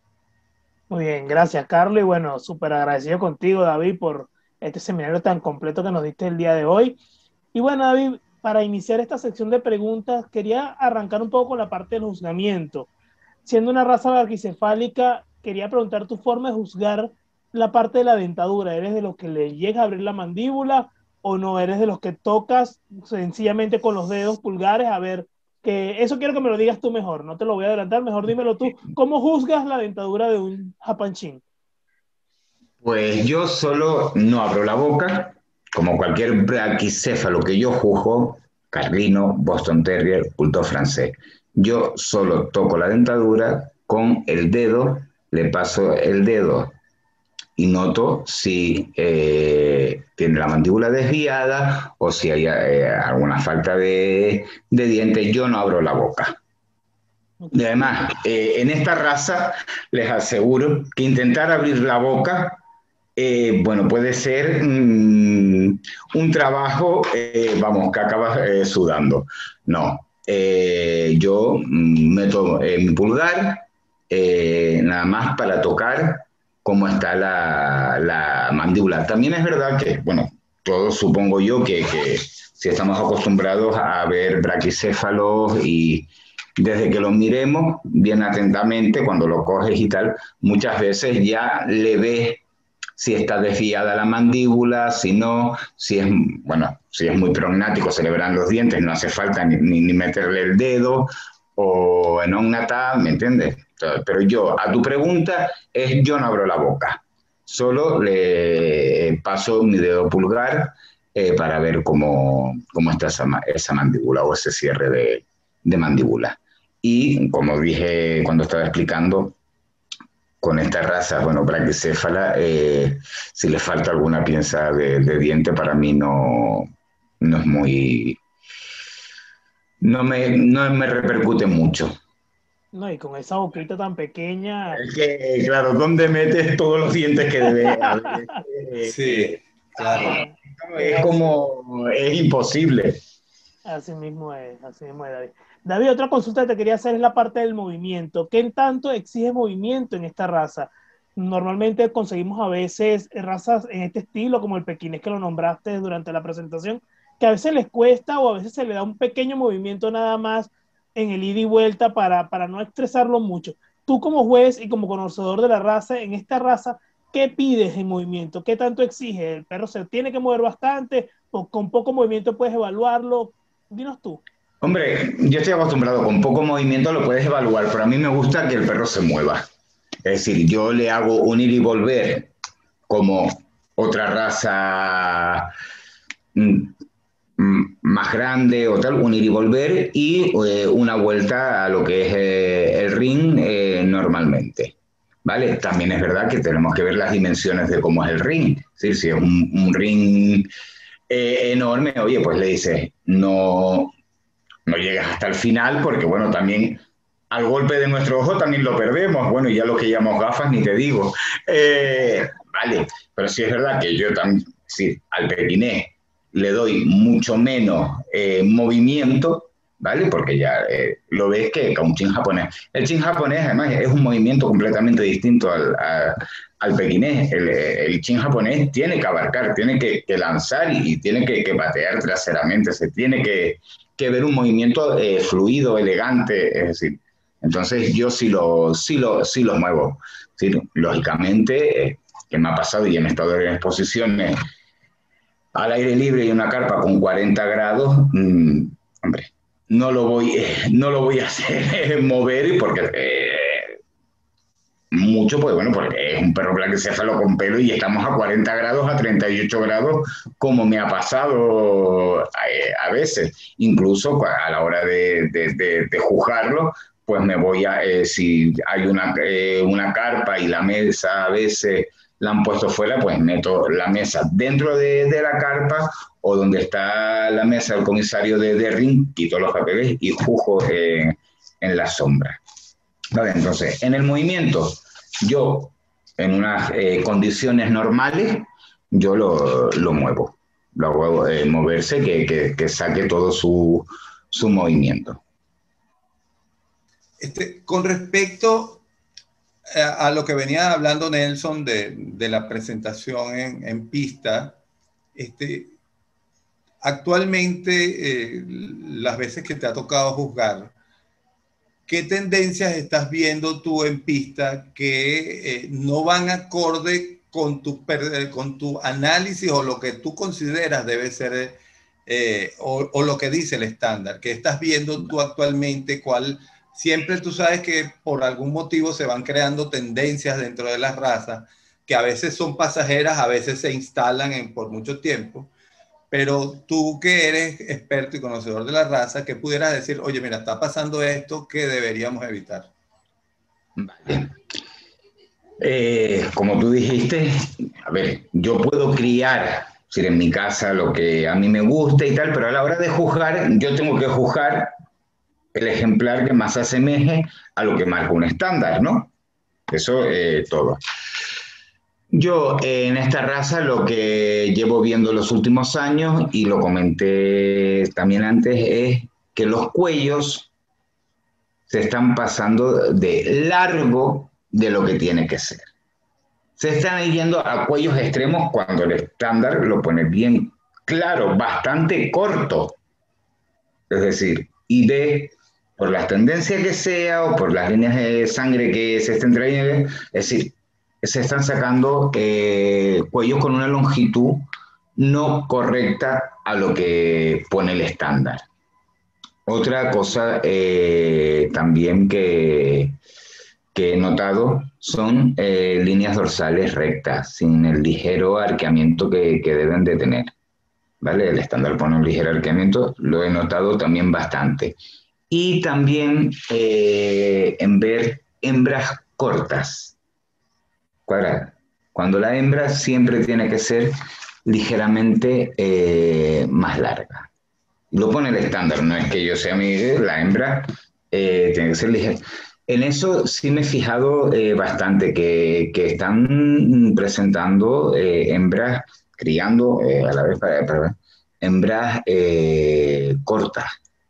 Muy bien, gracias, Carlos. Y bueno, súper agradecido contigo, David, por este seminario tan completo que nos diste el día de hoy. Y bueno, David, para iniciar esta sección de preguntas, quería arrancar un poco con la parte del juzgamiento. Siendo una raza barquicefálica, quería preguntar tu forma de juzgar la parte de la dentadura. ¿Eres de los que le llega a abrir la mandíbula o no? ¿Eres de los que tocas sencillamente con los dedos pulgares? A ver, que eso quiero que me lo digas tú mejor, no te lo voy a adelantar, mejor dímelo tú. ¿Cómo juzgas la dentadura de un japanchín? Pues yo solo no abro la boca, como cualquier braquicéfalo que yo juzgo, carlino, Boston Terrier, bulldog francés. Yo solo toco la dentadura con el dedo, le paso el dedo y noto si eh, tiene la mandíbula desviada o si hay eh, alguna falta de, de dientes. Yo no abro la boca. Y además, eh, en esta raza les aseguro que intentar abrir la boca, eh, bueno, puede ser mmm, un trabajo, eh, vamos, que acabas eh, sudando. No, eh, yo meto eh, mi pulgar, eh, nada más para tocar cómo está la, la mandíbula. También es verdad que, bueno, todos supongo yo que, que si estamos acostumbrados a ver braquicéfalos y desde que los miremos bien atentamente, cuando lo coges y tal, muchas veces ya le ves si está desviada la mandíbula, si no, si es, bueno, si es muy prognático, se le verán los dientes, no hace falta ni, ni, ni meterle el dedo, o en un nata, ¿me entiendes? Pero yo, a tu pregunta, es yo no abro la boca, solo le paso mi dedo pulgar eh, para ver cómo, cómo está esa, esa mandíbula o ese cierre de, de mandíbula. Y como dije cuando estaba explicando, con esta raza, bueno, braquicéfala, eh, si le falta alguna pieza de, de diente, para mí no, no es muy... No me, no me repercute mucho. No, y con esa boquita tan pequeña. Es que, claro, ¿dónde metes todos los dientes que debe haber? Sí, claro. Es como, es imposible. Así mismo es, así mismo es, David. David, otra consulta que te quería hacer es la parte del movimiento. ¿Qué tanto exige movimiento en esta raza? Normalmente conseguimos a veces razas en este estilo, como el pequinés que lo nombraste durante la presentación, que a veces les cuesta o a veces se le da un pequeño movimiento nada más en el ida y vuelta para, para no estresarlo mucho. Tú como juez y como conocedor de la raza, en esta raza, ¿qué pides en movimiento? ¿Qué tanto exige? ¿El perro se tiene que mover bastante o con poco movimiento puedes evaluarlo? Dinos tú. Hombre, yo estoy acostumbrado, con poco movimiento lo puedes evaluar, pero a mí me gusta que el perro se mueva. Es decir, yo le hago un ir y volver como otra raza mm, más grande o tal, un ir y volver y eh, una vuelta a lo que es eh, el ring eh, normalmente. ¿Vale? También es verdad que tenemos que ver las dimensiones de cómo es el ring. Es decir, si es un, un ring eh, enorme, oye, pues le dices, no, no llegas hasta el final porque, bueno, también al golpe de nuestro ojo también lo perdemos. Bueno, y ya lo que llamamos gafas ni te digo. Eh, vale, pero sí es verdad que yo también, sí, al pekinés le doy mucho menos eh, movimiento, ¿vale? Porque ya eh, lo ves que con un chin japonés. El chin japonés, además, es un movimiento completamente distinto al, a, al pekinés. El, el chin japonés tiene que abarcar, tiene que, que lanzar y, y tiene que, que patear traseramente, se tiene que, que ver un movimiento eh, fluido, elegante, es decir, entonces yo sí lo, sí lo, sí lo muevo. ¿Sí? Lógicamente, eh, que me ha pasado y he estado en exposiciones al aire libre y una carpa con cuarenta grados, mmm, hombre, no lo voy, eh, no lo voy a hacer mover porque eh, mucho, pues bueno, porque es un perro braquicéfalo con pelo y estamos a cuarenta grados, a treinta y ocho grados, como me ha pasado eh, a veces. Incluso a la hora de, de, de, de juzgarlo, pues me voy a, eh, si hay una, eh, una carpa y la mesa a veces la han puesto fuera, pues meto la mesa dentro de, de la carpa o donde está la mesa del comisario de, de ring, quito los papeles y juzgo eh, en la sombra. Vale, entonces, en el movimiento, yo, en unas eh, condiciones normales, yo lo, lo muevo. Lo hago eh, moverse, que, que, que saque todo su, su movimiento. Este, con respecto a, a lo que venía hablando Nelson de, de la presentación en, en pista, este, actualmente, eh, las veces que te ha tocado juzgar, ¿qué tendencias estás viendo tú en pista que eh, no van acorde con tu, con tu análisis o lo que tú consideras debe ser eh, o, o lo que dice el estándar? ¿Qué estás viendo tú actualmente? ¿Cuál? Siempre tú sabes que por algún motivo se van creando tendencias dentro de las razas que a veces son pasajeras, a veces se instalan en, por mucho tiempo. Pero tú que eres experto y conocedor de la raza, ¿qué pudieras decir? Oye, mira, está pasando esto que deberíamos evitar. Vale. Eh, como tú dijiste, a ver, yo puedo criar, es decir, en mi casa lo que a mí me gusta y tal, pero a la hora de juzgar, yo tengo que juzgar el ejemplar que más se asemeje a lo que marca un estándar, ¿no? Eso eh, todo. Yo eh, en esta raza lo que llevo viendo los últimos años, y lo comenté también antes, es que los cuellos se están pasando de largo de lo que tiene que ser. Se están yendo a cuellos extremos cuando el estándar lo pone bien claro, bastante corto. Es decir, y de, por las tendencias que sea o por las líneas de sangre que se estén trayendo, es decir, se están sacando eh, cuellos con una longitud no correcta a lo que pone el estándar. Otra cosa eh, también que, que he notado son eh, líneas dorsales rectas, sin el ligero arqueamiento que, que deben de tener. ¿Vale? El estándar pone un ligero arqueamiento, lo he notado también bastante. Y también eh, en ver hembras cortas, cuadradas. Cuando la hembra siempre tiene que ser ligeramente eh, más larga. Lo pone el estándar, no es que yo sea mi, la hembra eh, tiene que ser ligera. En eso sí me he fijado eh, bastante, que, que están presentando eh, hembras, criando eh, a la vez para, para hembras eh, cortas,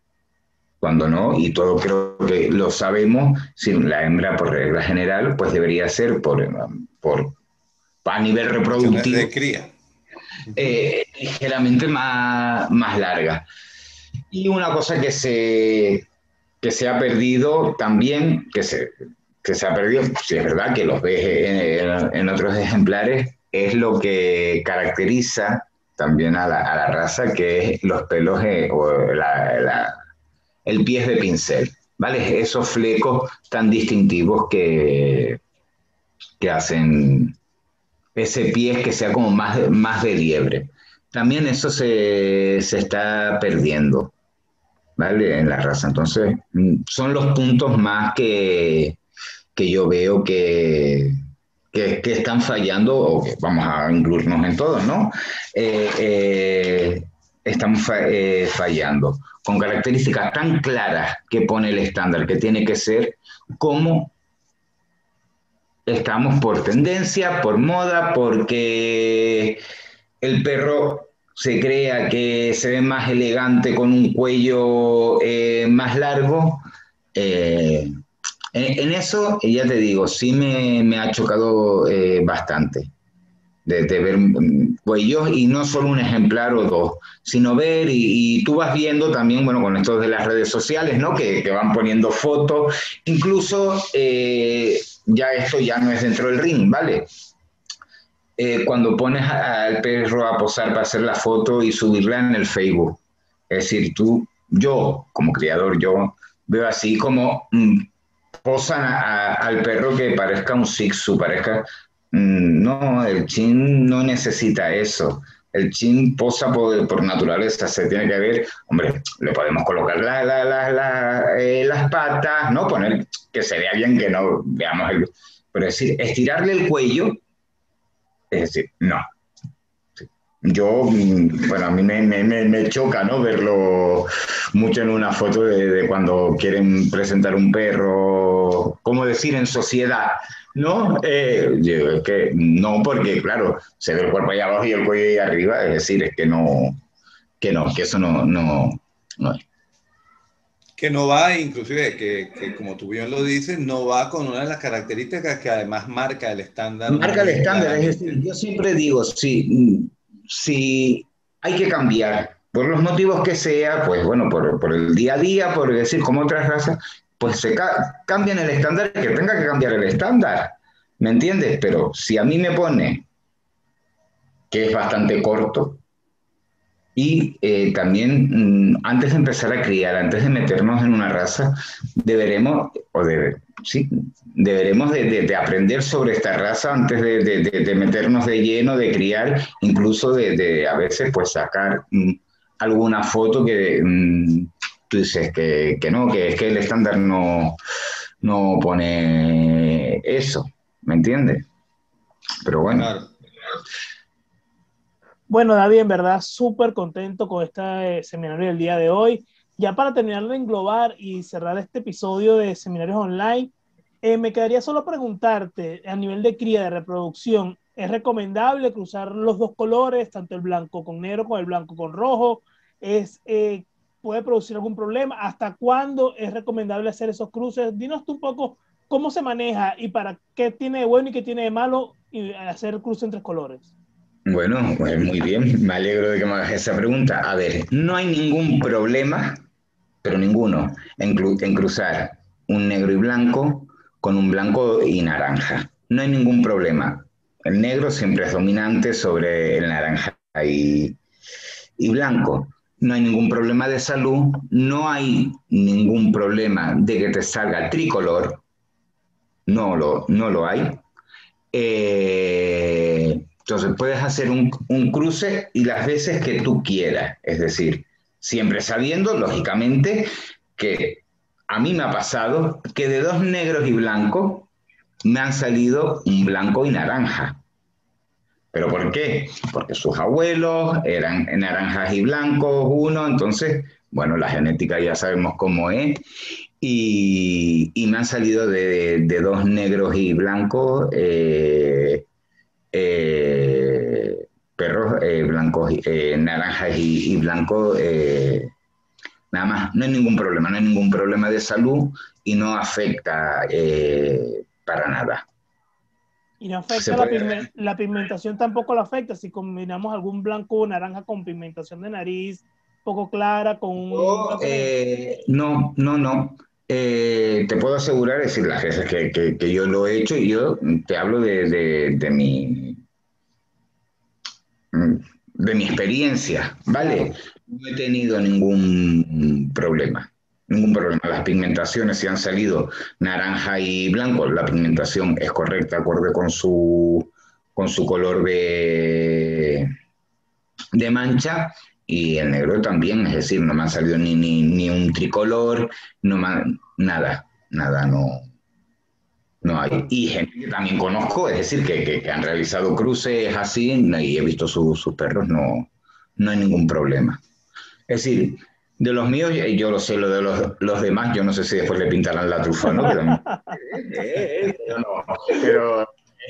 cuando no, y todo creo que lo sabemos, si la hembra por regla general pues debería ser por, por a nivel reproductivo de cría. eh, ligeramente más, más larga. Y una cosa que se, que se ha perdido también, que se, que se ha perdido, si es verdad que los ves en, en otros ejemplares, es lo que caracteriza también a la, a la raza, que es los pelos eh, o la, la, el pie de pincel, ¿vale? Esos flecos tan distintivos que, que hacen ese pie que sea como más, más de liebre. También eso se, se está perdiendo, ¿vale? En la raza. Entonces, son los puntos más que, que yo veo que, que, que están fallando, o que vamos a incluirnos en todos, ¿no? Eh, eh, están fa eh, fallando, con características tan claras que pone el estándar, que tiene que ser como estamos por tendencia, por moda, porque el perro se crea que se ve más elegante con un cuello eh, más largo. Eh, en, en, eso, ya te digo, sí me, me ha chocado eh, bastante. De, de ver um, cuellos, y no solo un ejemplar o dos, sino ver, y, y tú vas viendo también, bueno, con esto de las redes sociales, ¿no? Que, que van poniendo fotos, incluso eh, ya esto ya no es dentro del ring, ¿vale? Eh, cuando pones al perro a posar para hacer la foto y subirla en el Facebook, es decir, tú, yo, como criador, yo veo así como mmm, posan a, a, al perro que parezca un Shih Tzu, parezca... No, el chin no necesita eso. El chin posa por, por naturaleza, se tiene que ver, hombre, le podemos colocar la, la, la, la, eh, las patas, ¿no? Poner que se vea bien, que no veamos el... Pero es decir, estirarle el cuello, es decir, no. Yo, bueno, a mí me, me, me choca, ¿no? Verlo mucho en una foto de, de cuando quieren presentar un perro, ¿cómo decir? En sociedad, ¿no? Eh, yo, es que no, porque claro, se ve el cuerpo allá abajo y el cuello ahí arriba, es decir, es que no, que no, que eso no, no, no es. Que no va, inclusive, que, que como tú bien lo dices, no va con una de las características que además marca el estándar. Marca el estándar, es decir, yo siempre digo, sí, si hay que cambiar, por los motivos que sea, pues bueno, por, por el día a día, por decir, como otras razas, pues se ca cambian el estándar, que tenga que cambiar el estándar, ¿me entiendes? Pero si a mí me pone que es bastante corto, y eh, también, mmm, antes de empezar a criar, antes de meternos en una raza, deberemos, o debe, sí, deberemos de, de, de aprender sobre esta raza antes de, de, de, de meternos de lleno, de criar, incluso de, de a veces pues sacar mmm, alguna foto que mmm, tú dices que, que no, que es que el estándar no, no pone eso, ¿me entiendes? Pero bueno. Claro. Bueno, David, en verdad súper contento con este eh, seminario del día de hoy. Ya para terminar de englobar y cerrar este episodio de seminarios online, eh, me quedaría solo preguntarte, a nivel de cría, de reproducción, ¿es recomendable cruzar los dos colores, tanto el blanco con negro como el blanco con rojo? ¿Es, eh, puede producir algún problema? ¿Hasta cuándo es recomendable hacer esos cruces? Dinos tú un poco cómo se maneja y para qué tiene de bueno y qué tiene de malo hacer el cruce entre colores. Bueno, pues muy bien, me alegro de que me hagas esa pregunta. A ver, no hay ningún problema, pero ninguno, en, cru- en cruzar un negro y blanco con un blanco y naranja. No hay ningún problema. El negro siempre es dominante sobre el naranja y, y blanco. No hay ningún problema de salud, no hay ningún problema de que te salga tricolor, no lo, no lo hay. Eh, entonces puedes hacer un, un cruce y las veces que tú quieras, es decir, siempre sabiendo, lógicamente, que a mí me ha pasado que de dos negros y blancos me han salido un blanco y naranja. ¿Pero por qué? Porque sus abuelos eran naranjas y blancos, uno, entonces, bueno, la genética ya sabemos cómo es, y, y me han salido de, de dos negros y blancos, eh, eh, perros eh, blancos, eh, naranjas y, y blancos, eh, nada más, no hay ningún problema, no hay ningún problema de salud y no afecta eh, para nada. Y no Se afecta la, puede... pigme la pigmentación, tampoco lo afecta. Si combinamos algún blanco o naranja con pigmentación de nariz poco clara, con un Yo, blanco negro. eh, no, no, no. Eh, te puedo asegurar, es decir, las veces que, que, que yo lo he hecho, y yo te hablo de, de, de mi, de mi experiencia, ¿vale? Claro. No he tenido ningún problema, ningún problema. Las pigmentaciones, si han salido naranja y blanco, la pigmentación es correcta, acorde con su, con su color de, de mancha, y el negro también, es decir, no me ha salido ni, ni, ni un tricolor, no me ha- nada, nada, no, no hay. Bueno, Y gente que también conozco, es decir, que, que, que han realizado cruces así y he visto su- sus perros, no, no hay ningún problema. Es decir, de los míos, eh, yo lo sé, lo de los, los demás, yo no sé si después le pintarán la trufa, ¿no? Que también, eh, eh, pero no, pero,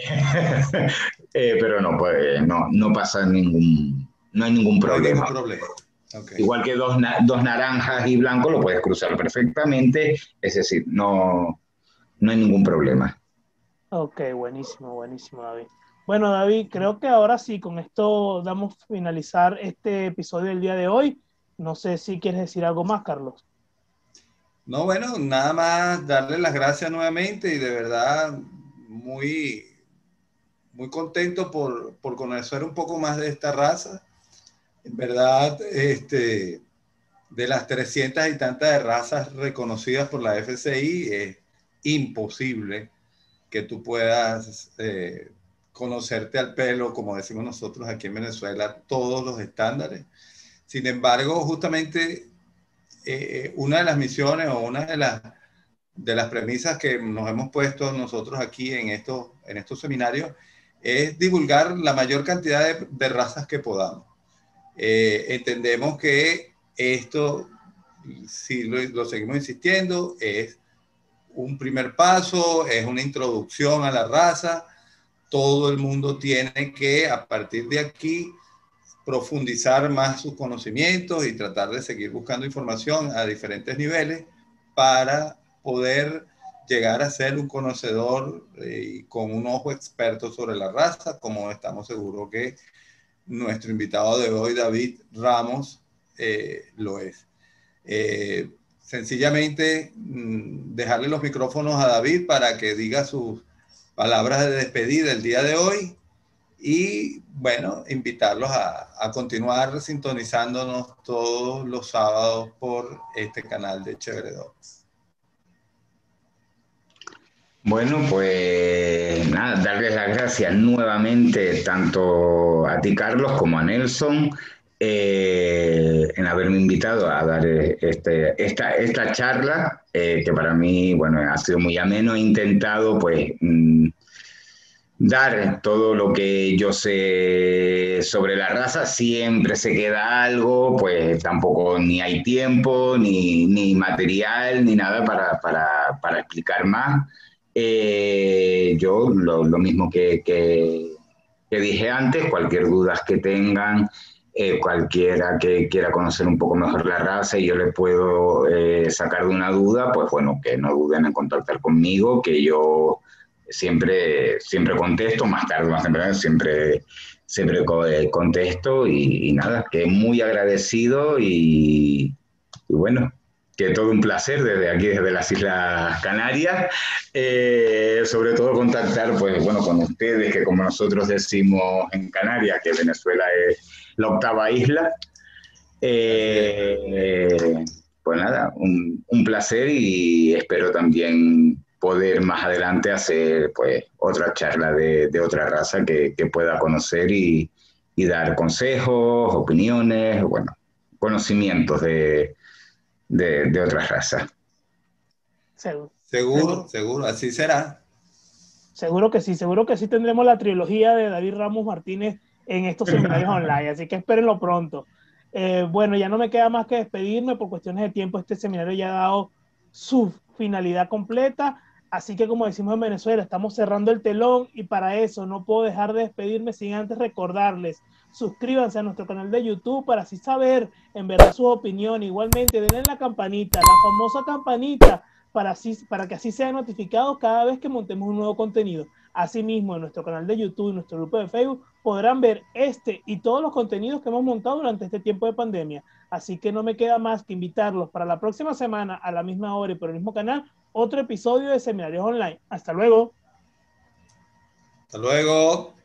eh, pero no, pues, no, no pasa ningún, no hay ningún No hay ningún problema. problema. Okay. Igual que dos, na- dos naranjas y blanco lo puedes cruzar perfectamente, es decir, no, no hay ningún problema. ok, buenísimo, buenísimo, David. Bueno, David, creo que ahora sí, con esto damos finalizar este episodio del día de hoy. No sé si quieres decir algo más, Carlos. No, bueno, nada más darle las gracias nuevamente y de verdad muy, muy contento por, por conocer un poco más de esta raza. En verdad, este, de las trescientas y tantas de razas reconocidas por la F C I, es imposible que tú puedas eh, conocerte al pelo, como decimos nosotros aquí en Venezuela, todos los estándares. Sin embargo, justamente eh, una de las misiones o una de las, de las premisas que nos hemos puesto nosotros aquí en estos, en estos seminarios es divulgar la mayor cantidad de, de razas que podamos. Eh, entendemos que esto, si lo, lo seguimos insistiendo, es un primer paso, es una introducción a la raza. Todo el mundo tiene que, a partir de aquí, profundizar más sus conocimientos y tratar de seguir buscando información a diferentes niveles para poder llegar a ser un conocedor eh, con un ojo experto sobre la raza, como estamos seguros que nuestro invitado de hoy, David Ramos, eh, lo es. Eh, sencillamente mm, dejarle los micrófonos a David para que diga sus palabras de despedida el día de hoy y, bueno, invitarlos a, a continuar sintonizándonos todos los sábados por este canal de Chévere Dogs. Bueno, pues nada, darles las gracias nuevamente tanto a ti, Carlos, como a Nelson, eh, en haberme invitado a dar este, esta, esta charla, eh, que para mí, bueno, ha sido muy ameno. He intentado, pues, mm, dar todo lo que yo sé sobre la raza. Siempre se queda algo, pues tampoco ni hay tiempo, ni, ni material, ni nada para, para, para explicar más. Eh, yo lo, lo mismo que, que, que, dije antes, cualquier duda que tengan, Eh, cualquiera que quiera conocer un poco mejor la raza y yo le puedo eh, sacar de una duda, pues bueno, que no duden en contactar conmigo, que yo siempre, siempre contesto, más tarde, más temprano, siempre, siempre contesto y, y nada, que muy agradecido y, y bueno, que todo un placer desde aquí, desde las Islas Canarias, eh, sobre todo contactar, pues bueno, con ustedes, que como nosotros decimos en Canarias, que Venezuela es la octava isla. Eh, pues nada, un, un placer y espero también poder más adelante hacer pues otra charla de, de otra raza que, que pueda conocer y, y dar consejos, opiniones, bueno, conocimientos de, de, de otras razas. Seguro, Seguro, seguro, seguro, así será. seguro que sí, seguro que sí tendremos la trilogía de David Ramos Martínez en estos seminarios online, así que espérenlo pronto. Eh, bueno, ya no me queda más que despedirme por cuestiones de tiempo. Este seminario ya ha dado su finalidad completa, así que como decimos en Venezuela, estamos cerrando el telón y para eso no puedo dejar de despedirme sin antes recordarles, suscríbanse a nuestro canal de YouTube para así saber en verdad sus opiniones. Igualmente denle la campanita, la famosa campanita, para, así, para que así sean notificados cada vez que montemos un nuevo contenido. Asimismo, en nuestro canal de YouTube y nuestro grupo de Facebook podrán ver este y todos los contenidos que hemos montado durante este tiempo de pandemia. Así que no me queda más que invitarlos para la próxima semana a la misma hora y por el mismo canal, otro episodio de Seminarios Online. Hasta luego. Hasta luego.